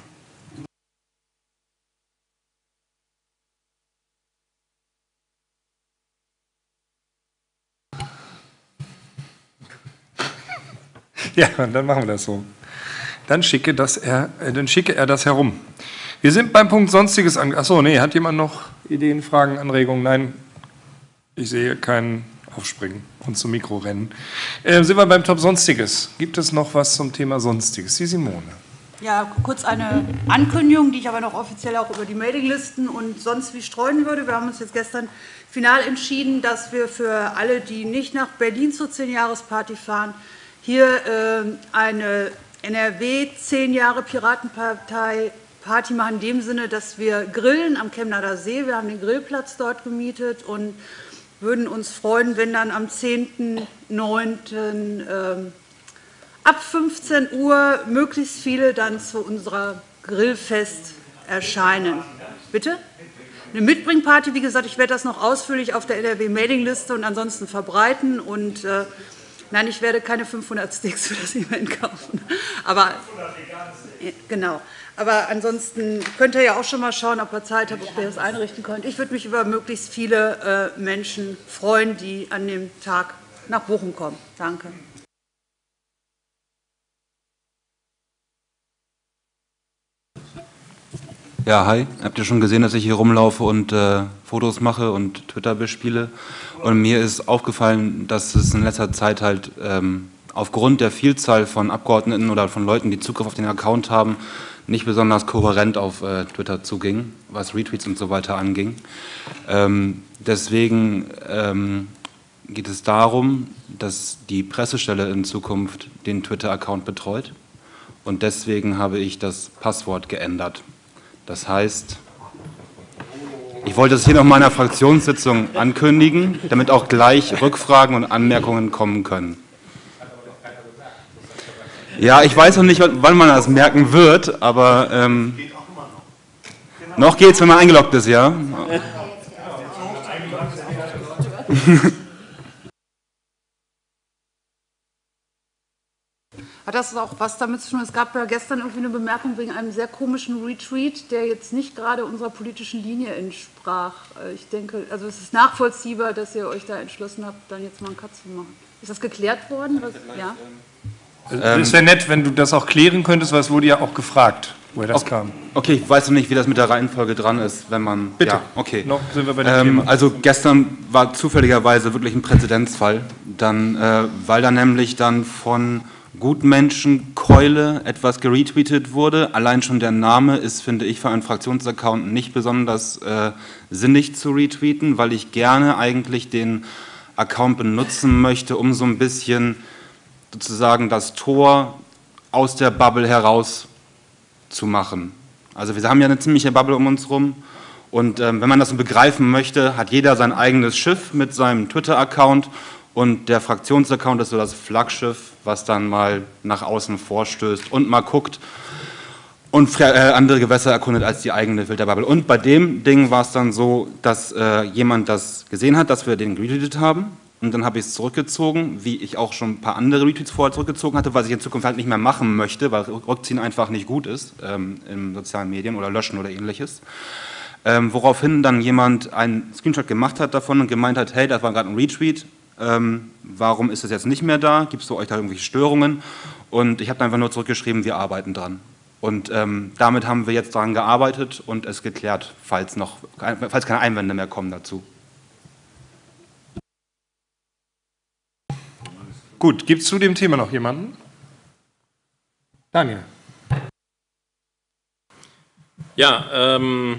Ja, dann machen wir das so. Dann schicke, das er, äh, dann schicke er das herum. Wir sind beim Punkt Sonstiges an. Achso, nee, hat jemand noch Ideen, Fragen, Anregungen? Nein, ich sehe keinen Aufspringen und zum Mikro rennen. Äh, sind wir beim Top Sonstiges. Gibt es noch was zum Thema Sonstiges? Die Simone. Ja, kurz eine Ankündigung, die ich aber noch offiziell auch über die Mailinglisten und sonst wie streuen würde. Wir haben uns jetzt gestern final entschieden, dass wir für alle, die nicht nach Berlin zur zehn-Jahres-Party fahren, hier äh, eine N R W zehn Jahre Piratenpartei Party machen, in dem Sinne, dass wir grillen am Chemnader See. Wir haben den Grillplatz dort gemietet und würden uns freuen, wenn dann am zehnten neunten Ähm, ab fünfzehn Uhr möglichst viele dann zu unserer Grillfest erscheinen. Bitte? Eine Mitbringparty, wie gesagt, ich werde das noch ausführlich auf der N R W-Mailingliste und ansonsten verbreiten. Und äh, nein, ich werde keine fünfhundert Sticks für das Event kaufen. Aber, genau. Aber ansonsten könnt ihr ja auch schon mal schauen, ob ihr Zeit habt, ob ihr das einrichten könnt. Ich würde mich über möglichst viele äh, Menschen freuen, die an dem Tag nach Bochum kommen. Danke. Ja, hi. Habt ihr schon gesehen, dass ich hier rumlaufe und äh, Fotos mache und Twitter bespiele? Und mir ist aufgefallen, dass es in letzter Zeit halt ähm, aufgrund der Vielzahl von Abgeordneten oder von Leuten, die Zugriff auf den Account haben, nicht besonders kohärent auf äh, Twitter zuging, was Retweets und so weiter anging. Ähm, deswegen ähm, geht es darum, dass die Pressestelle in Zukunft den Twitter-Account betreut. Und deswegen habe ich das Passwort geändert. Das heißt, ich wollte es hier noch mal in einer Fraktionssitzung ankündigen, damit auch gleich Rückfragen und Anmerkungen kommen können. Ja, ich weiß noch nicht, wann man das merken wird, aber ähm, noch geht's, wenn man eingeloggt ist, ja. Hat das auch was damit zu tun? Es gab ja gestern irgendwie eine Bemerkung wegen einem sehr komischen Retweet, der jetzt nicht gerade unserer politischen Linie entsprach. Ich denke, also es ist nachvollziehbar, dass ihr euch da entschlossen habt, dann jetzt mal einen Cut zu machen. Ist das geklärt worden? Was, ja? Ähm, es wäre nett, wenn du das auch klären könntest, weil es wurde ja auch gefragt, woher das okay, kam. Okay, ich weiß noch nicht, wie das mit der Reihenfolge dran ist, wenn man... Bitte, ja, okay. noch sind wir bei dem ähm, Thema. Also gestern war zufälligerweise wirklich ein Präzedenzfall, dann, äh, weil da nämlich dann von Gutmenschen Keule etwas geretweetet wurde. Allein schon der Name ist, finde ich, für einen Fraktionsaccount nicht besonders äh, sinnig zu retweeten, weil ich gerne eigentlich den Account benutzen möchte, um so ein bisschen sozusagen das Tor aus der Bubble heraus zu machen. Also wir haben ja eine ziemliche Bubble um uns rum und ähm, wenn man das so begreifen möchte, hat jeder sein eigenes Schiff mit seinem Twitter-Account und der Fraktionsaccount ist so das Flaggschiff, was dann mal nach außen vorstößt und mal guckt und äh, andere Gewässer erkundet als die eigene Filterbubble. Und bei dem Ding war es dann so, dass äh, jemand das gesehen hat, dass wir den retweetet haben. Und dann habe ich es zurückgezogen, wie ich auch schon ein paar andere Retweets vorher zurückgezogen hatte, was ich in Zukunft halt nicht mehr machen möchte, weil Rückziehen einfach nicht gut ist ähm, in sozialen Medien oder Löschen oder ähnliches. Ähm, woraufhin dann jemand einen Screenshot gemacht hat davon und gemeint hat, hey, das war gerade ein Retweet, ähm, warum ist das jetzt nicht mehr da, gibt es für euch da irgendwelche Störungen? Und ich habe dann einfach nur zurückgeschrieben, wir arbeiten dran. Und ähm, damit haben wir jetzt daran gearbeitet und es geklärt, falls, noch, falls keine Einwände mehr kommen dazu. Gut, gibt es zu dem Thema noch jemanden? Daniel. Ja, ähm,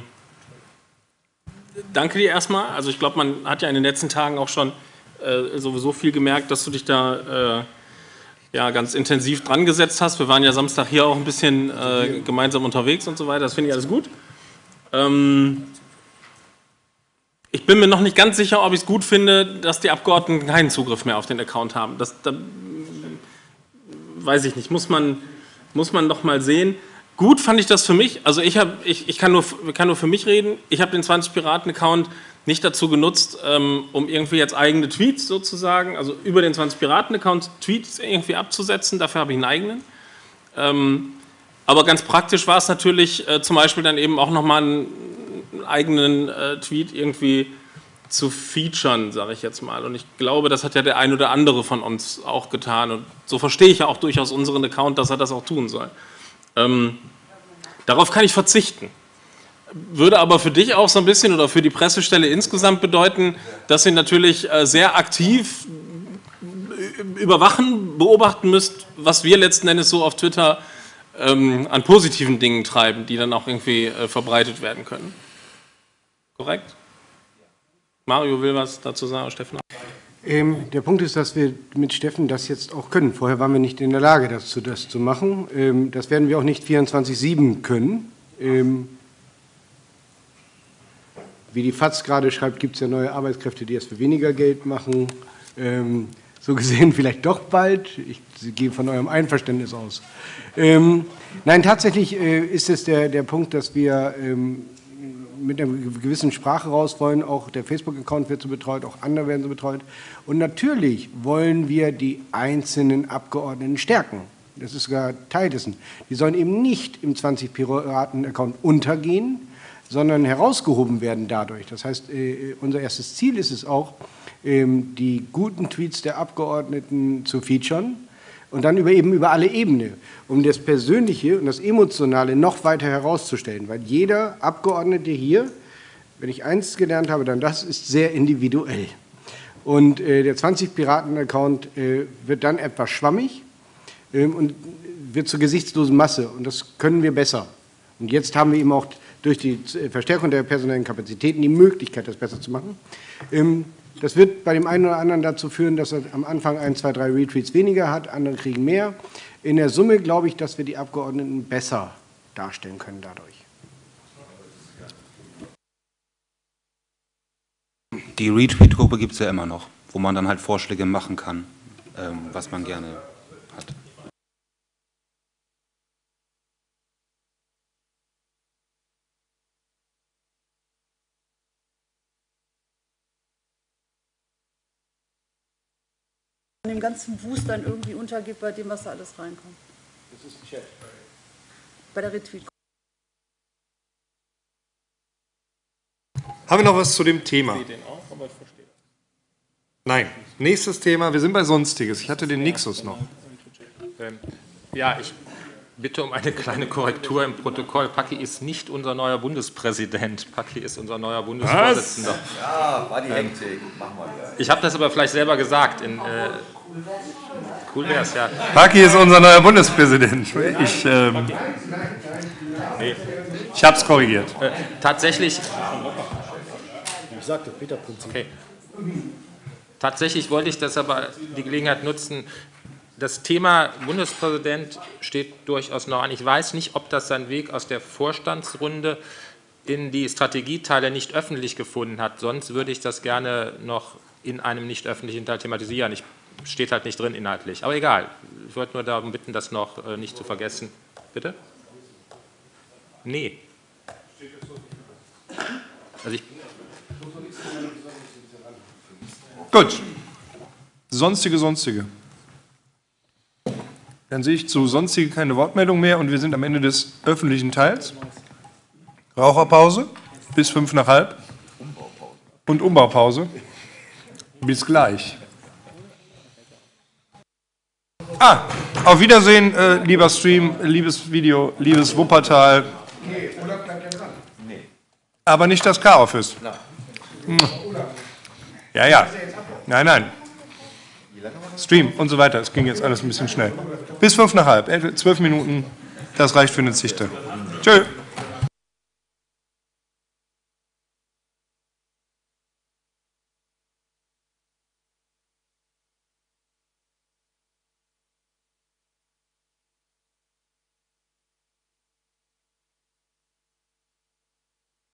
danke dir erstmal. Also ich glaube, man hat ja in den letzten Tagen auch schon äh, sowieso viel gemerkt, dass du dich da äh, ja, ganz intensiv dran gesetzt hast. Wir waren ja Samstag hier auch ein bisschen äh, gemeinsam unterwegs und so weiter. Das finde ich alles gut. Ähm, ich bin mir noch nicht ganz sicher, ob ich es gut finde, dass die Abgeordneten keinen Zugriff mehr auf den Account haben. Das da, weiß ich nicht. Muss man, muss man noch mal sehen. Gut fand ich das für mich. Also ich, hab, ich, ich kann, nur, kann nur für mich reden. Ich habe den zwanzig Piraten-Account nicht dazu genutzt, ähm, um irgendwie jetzt eigene Tweets sozusagen, also über den zwanzig Piraten-Account Tweets irgendwie abzusetzen. Dafür habe ich einen eigenen. Ähm, aber ganz praktisch war es natürlich, äh, zum Beispiel dann eben auch nochmal einen eigenen äh, Tweet irgendwie zu featuren, sage ich jetzt mal. Und ich glaube, das hat ja der ein oder andere von uns auch getan. Und so verstehe ich ja auch durchaus unseren Account, dass er das auch tun soll. Ähm, darauf kann ich verzichten. Würde aber für dich auch so ein bisschen oder für die Pressestelle insgesamt bedeuten, dass ihr natürlich äh, sehr aktiv überwachen, beobachten müsst, was wir letzten Endes so auf Twitter ähm, an positiven Dingen treiben, die dann auch irgendwie äh, verbreitet werden können. Korrekt? Mario will was dazu sagen, Steffen? Ähm, der Punkt ist, dass wir mit Steffen das jetzt auch können. Vorher waren wir nicht in der Lage, das zu, das zu machen. Ähm, das werden wir auch nicht vierundzwanzig sieben können. Ähm, wie die F A Z gerade schreibt, gibt es ja neue Arbeitskräfte, die es für weniger Geld machen. Ähm, so gesehen vielleicht doch bald. Ich gehe von eurem Einverständnis aus. Ähm, nein, tatsächlich äh, ist es der, der Punkt, dass wir ähm, mit einer gewissen Sprache raus wollen. Auch der Facebook-Account wird so betreut, auch andere werden so betreut. Und natürlich wollen wir die einzelnen Abgeordneten stärken. Das ist sogar Teil dessen. Die sollen eben nicht im zwanzig Piraten-Account untergehen, sondern herausgehoben werden dadurch. Das heißt, äh, unser erstes Ziel ist es auch, ähm, die guten Tweets der Abgeordneten zu featuren und dann über, eben über alle Ebenen, um das Persönliche und das Emotionale noch weiter herauszustellen. Weil jeder Abgeordnete hier, wenn ich eins gelernt habe, dann das ist sehr individuell. Und äh, der zwanzig Piraten-Account äh, wird dann etwas schwammig äh, und wird zur gesichtslosen Masse. Und das können wir besser. Und jetzt haben wir eben auch durch die Verstärkung der personellen Kapazitäten die Möglichkeit, das besser zu machen. Ähm, Das wird bei dem einen oder anderen dazu führen, dass er am Anfang ein, zwei, drei Retweets weniger hat, andere kriegen mehr. In der Summe glaube ich, dass wir die Abgeordneten besser darstellen können dadurch. Die Retweet-Gruppe gibt es ja immer noch, wo man dann halt Vorschläge machen kann, ähm, was man gerne hat. Dem ganzen Wust dann irgendwie untergeht bei dem, was da alles reinkommt. Das ist ein Chat. Bei der Retweet. Haben wir noch was zu dem Thema? Ich sehe den auch, aber ich verstehe. Nein. Nächstes Thema, wir sind bei Sonstiges. Ich hatte den Nixus noch. Ähm, ja, ich bitte um eine kleine Korrektur im Protokoll. Paki ist nicht unser neuer Bundespräsident. Paki ist unser neuer Bundesvorsitzender. Was? Ja, war die Hektik. Machen wir gleich. Ich habe das aber vielleicht selber gesagt. In, äh, cool wär's, ja. Paki ist unser neuer Bundespräsident. Ich, ähm, nee. ich habe es korrigiert. Äh, tatsächlich. Ich sagte Peter-Prinzip. Okay. Tatsächlich wollte ich das aber die Gelegenheit nutzen. Das Thema Bundespräsident steht durchaus noch an. Ich weiß nicht, ob das seinen Weg aus der Vorstandsrunde in die Strategieteile nicht öffentlich gefunden hat. Sonst würde ich das gerne noch in einem nicht öffentlichen Teil thematisieren. Ich, steht halt nicht drin inhaltlich. Aber egal. Ich wollte nur darum bitten, das noch äh, nicht zu vergessen. Bitte? Nee. Also ich Gut. Sonstige, Sonstige. Dann sehe ich zu Sonstige keine Wortmeldung mehr und wir sind am Ende des öffentlichen Teils. Raucherpause bis fünf nach halb und Umbaupause. Bis gleich. Ah, auf Wiedersehen, äh, lieber Stream, liebes Video, liebes Wuppertal. Nee, Olaf bleibt ja dran. Nee. Aber nicht das K-Office. Hm. Ja, ja. Nein, nein. Stream und so weiter. Es ging jetzt alles ein bisschen schnell. Bis fünf nach halb, elf, zwölf Minuten, das reicht für eine Zichte. Tschö.